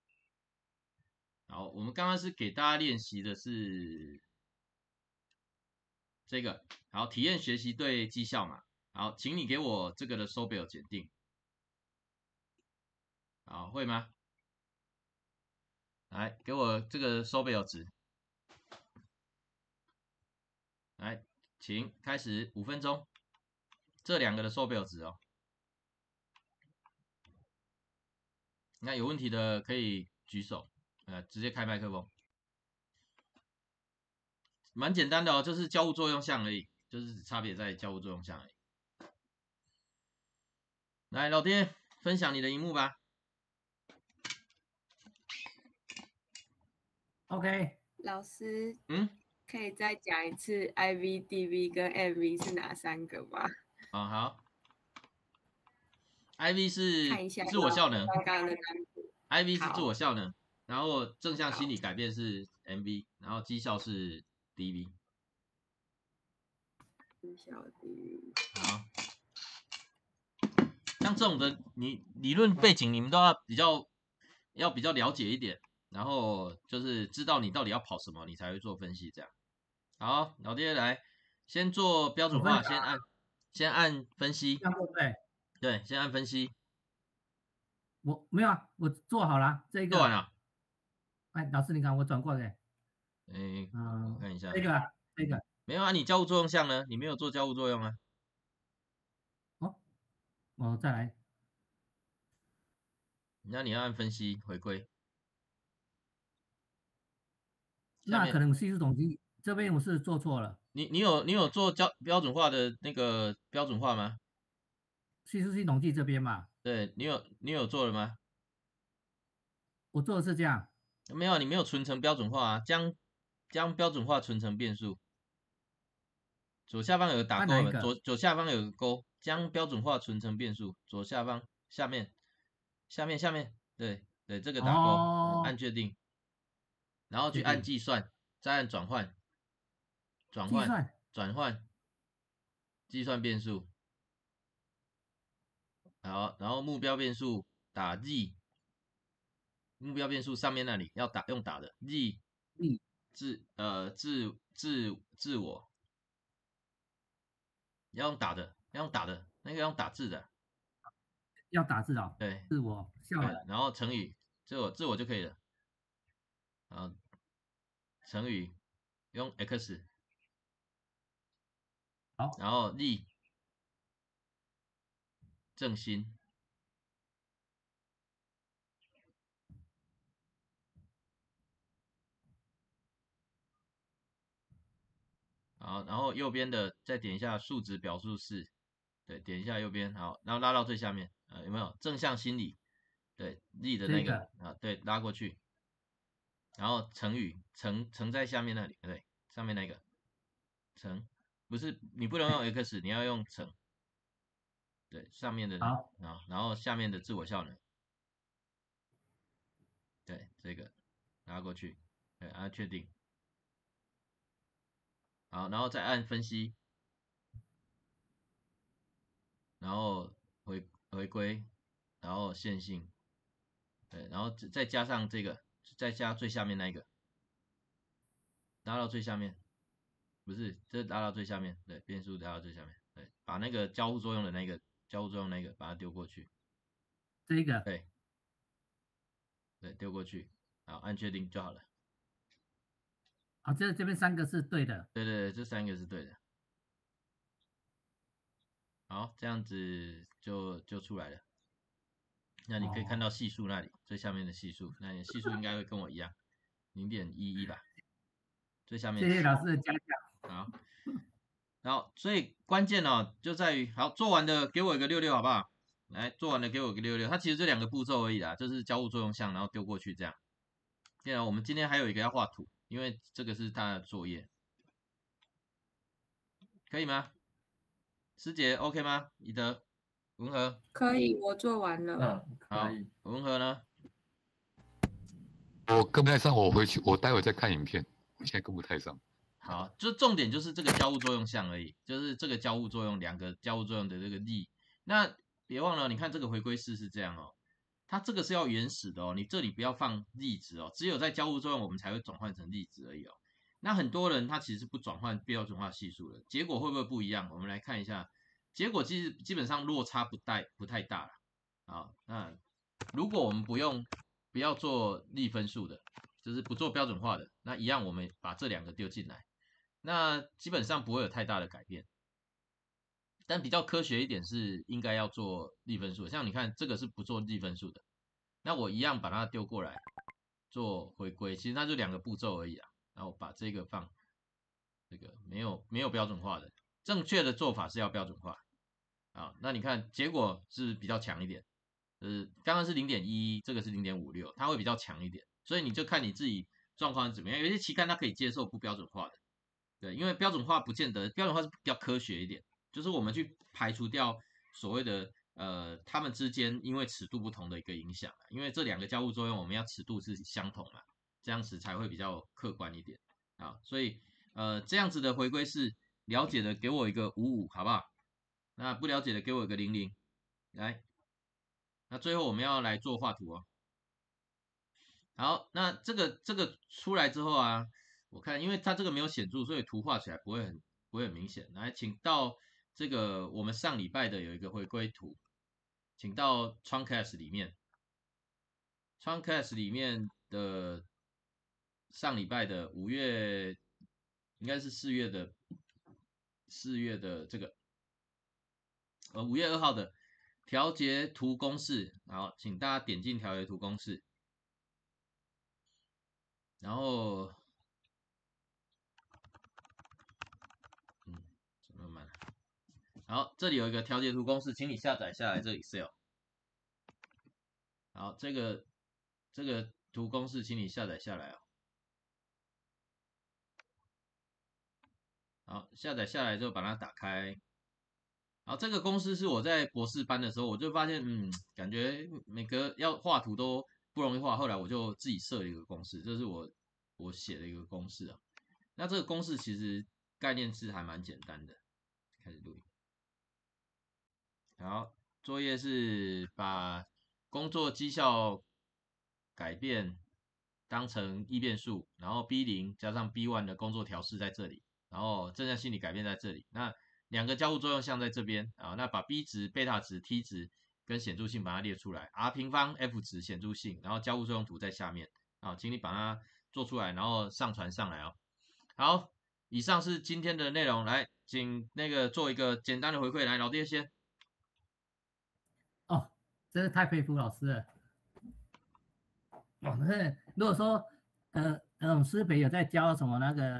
好，我们刚刚是给大家练习的是这个，好，体验学习对绩效嘛，好，请你给我这个的 Sobel 检定，好，会吗？来，给我这个 Sobel 值，来，请开始5分钟，这两个的 Sobel 值哦。那有问题的可以举手，直接开麦克风，蛮简单的哦，就是交互作用项而已，就是差别在交互作用项而已。来，老爹，分享你的荧幕吧。 OK， 老师， 嗯， 可以再讲一次 IV、DV 跟 MV 是哪3个吗？ 啊，好。IV 是看一下自我效能， 刚刚的 IV 是自我效能，然后正向心理改变是 MV， 然后绩效是 DV。 绩效 DV。 好，像这种的，你理论背景你们都要比较了解一点，然后就是知道你到底要跑什么，你才会做分析这样。好，老爹来，先做标准化，先按分析，对，先按分析。 我没有啊，我做好了这个。 做完了。 哎，老师你看我转过来。 我看一下。 这个。 没有啊，你交互作用项呢？你没有做交互作用啊。 我再来。 那你要按分析回归。 那可能系数统计这边我是做错了。 你有做标准化的那个标准化吗？ 系数统计这边嘛。 对，你有做了吗？ 我做的是这样。 没有，你没有存成标准化啊，将标准化存成变数。左下方有个打勾的，左下方有个勾，将标准化存成变数。左下方下面，对，这个打勾，按确定，然后去按计算，再按转换，计算变数。好，然后目标变数打 z， 目标变数上面那里要用打的 z， 自我，要用打的，那个要用打字的， 要打字的， 对， 自我效能， 然后乘以自我就可以了，乘以用 x， 好， 然后 z 正心。好，然后右边的再点一下数值表述式，对，点一下右边，好，然后拉到最下面，有没有正向心理？对 ，Z 的那个啊，对，拉过去， 然后乘以乘在下面那里，对，上面那个乘，不是你不能用 x， 你要用乘，对，上面的好， 然后下面的自我效能，对，这个拉过去，对，按确定，好，然后再按分析，然后回归，然后线性，对，然后再加上这个，再加最下面那一个，拉到最下面，不是，这拉到最下面，对，变数拉到最下面，对，把那个交互作用的那个把它丢过去， 这个对，丢过去，好，按确定就好了。 好，这边3个是对的。 对，这3个是对的。好，这样子就出来了。那你可以看到系数那里最下面的系数，那你系数应该会跟我一样，0.11吧，最下面。 谢谢老师的讲讲。 好，然后所以关键哦就在于，好，做完的给我一个66好不好？来，做完的给我一个66，它其实这2个步骤而已啦，就是交互作用项，然后丢过去这样。对啊，我们今天还有一个要画图，因为这个是他的作业，可以吗？师姐 OK 吗？宜德、文和可以，我做完了。 可以。 文和呢？ 我跟不太上，我待会再看影片，我现在跟不太上。 好，就重点就是这个交互作用项而已，就是这个交互作用2个交互作用的这个力。那别忘了，你看这个回归式是这样哦，它这个是要原始的哦，你这里不要放粒子哦，只有在交互作用我们才会转换成粒子而已哦。那很多人他其实不转换标准化系数的，结果会不会不一样？我们来看一下，结果基本上落差不太大了。好，那如果我们不要做粒分数的，就是不做标准化的，那一样我们把这2个丢进来，那基本上不会有太大的改变。但比较科学一点是应该要做粒分数的，像你看这个是不做粒分数的，那我一样把它丢过来做回归，其实它就2个步骤而已啊。然后把这个放这个没有标准化的，正确的做法是要标准化啊。那你看结果是比较强一点，刚刚是0.11，这个是0.56，它会比较强一点，所以你就看你自己状况怎么样。有些期刊它可以接受不标准化的，对，因为标准化不见得，标准化是比较科学一点，就是我们去排除掉所谓的它们之间因为尺度不同的一个影响，因为这2个交互作用我们要尺度是相同嘛，这样子才会比较客观一点啊。所以这样子的回归是了解的给我一个55，好不好？那不了解的给我一个00，来。那最后我们要来做画图哦。好，那这个出来之后啊，我看因为它这个没有显著，所以图画起来不会很明显。来，请到这个我们上礼拜的有一个回归图，请到 Truncast 里面 ，Truncast 里面的上礼拜的5月，应该是4月的这个5月2号的调节图公式，好，请大家点进调节图公式，然后，怎么慢？好，这里有一个调节图公式，请你下载下来这 Excel。好，这个图公式，请你下载下来哦。好，下载下来之后把它打开。好，这个公式是我在博士班的时候，我就发现，感觉每个要画图都不容易画，后来我就自己设了一个公式，这是我写的一个公式啊。那这个公式其实概念是还蛮简单的。开始录影。好，作业是把工作绩效改变当成异变数，然后 B0 加上 B1 的工作调试在这里，然后正向心理改变在这里。那2个交互作用项在这边啊，那把 B 值、贝塔值、T 值跟显著性把它列出来 ，R 平方、F 值、显著性，然后交互作用图在下面啊，请你把它做出来，然后上传上来哦。好，以上是今天的内容，来，请那个做一个简单的回馈，来，老爹先。 哦，真是太佩服老师了。哦，如果说师培有在教什么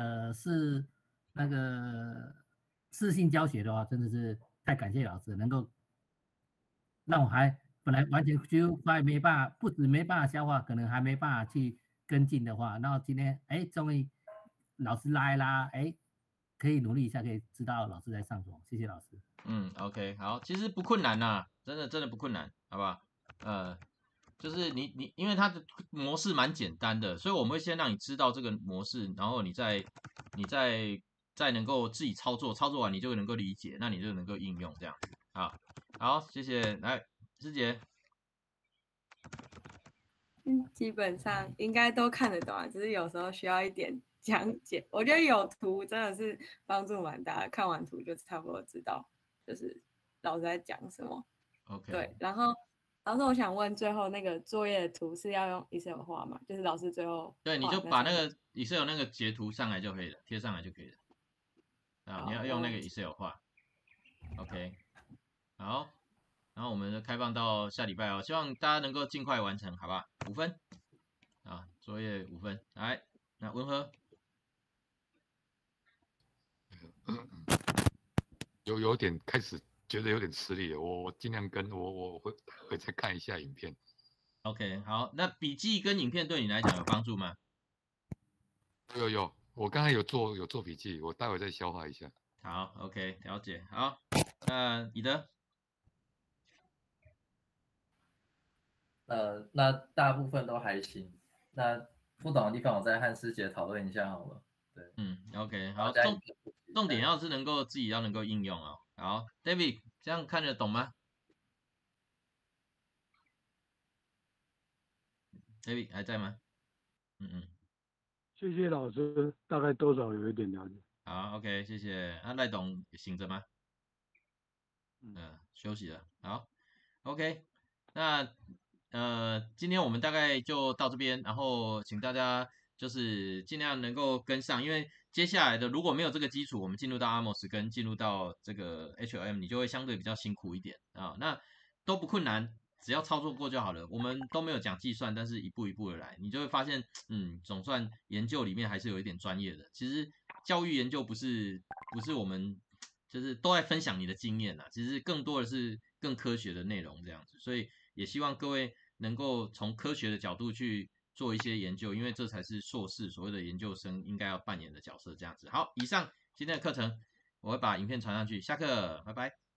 视性教学的话，真的是太感谢老师，能够让我本来完全就快没办法，不止没办法消化，可能还没办法去跟进的话，然后今天终于老师拉一拉，可以努力一下，可以知道老师在上什么。谢谢老师。 OK， 好，其实不困难呐，真的不困难，好不好？就是你，因为它的模式蛮简单的，所以我们会先让你知道这个模式，然后你再能够自己操作完，你就能够理解，那你就能够应用这样子啊。好，谢谢，来师姐。 基本上应该都看得懂啊，只是有时候需要一点讲解。我觉得有图真的是帮助蛮大的，看完图就差不多知道就是老师在讲什么。 OK。 对，然后老师我想问，最后那个作业的图是要用 Excel 画吗？就是老师最后对，你就把那个 Excel 那个截图上来就可以了，贴上来就可以了。你要用那个 Excel 画。OK。好。然后我们就开放到下礼拜哦，希望大家能够尽快完成，好吧？5分啊，作业5分。来，那文和有点开始觉得有点吃力了，我尽量跟我会再看一下影片。 OK， 好，那笔记跟影片对你来讲有帮助吗？ 有，我刚才有做笔记，我待会再消化一下。 好 ，OK， 了解。好，那你的？ 那大部分都还行。那不懂的地方，我再和师姐讨论一下好了。对 ，OK， 好，重点要是自己要能够应用哦。好 ，David， 这样看得懂吗 ？David 还在吗？ 谢谢老师，大概多少有一点了解。 好 ，OK， 谢谢。赖董醒着吗？休息了。好 ，OK， 那今天我们大概就到这边，然后请大家就是尽量能够跟上，因为接下来的如果没有这个基础，我们进入到 AMOS 跟进入到这个 HLM， 你就会相对比较辛苦一点啊。那都不困难，只要操作过就好了。我们都没有讲计算，但是一步一步的来，你就会发现，总算研究里面还是有一点专业的。其实教育研究不是我们就是都在分享你的经验啦，其实更多的是更科学的内容这样子，所以也希望各位能够从科学的角度去做一些研究，因为这才是硕士所谓的研究生应该要扮演的角色这样子。好，以上今天的课程我会把影片传上去，下课，拜拜。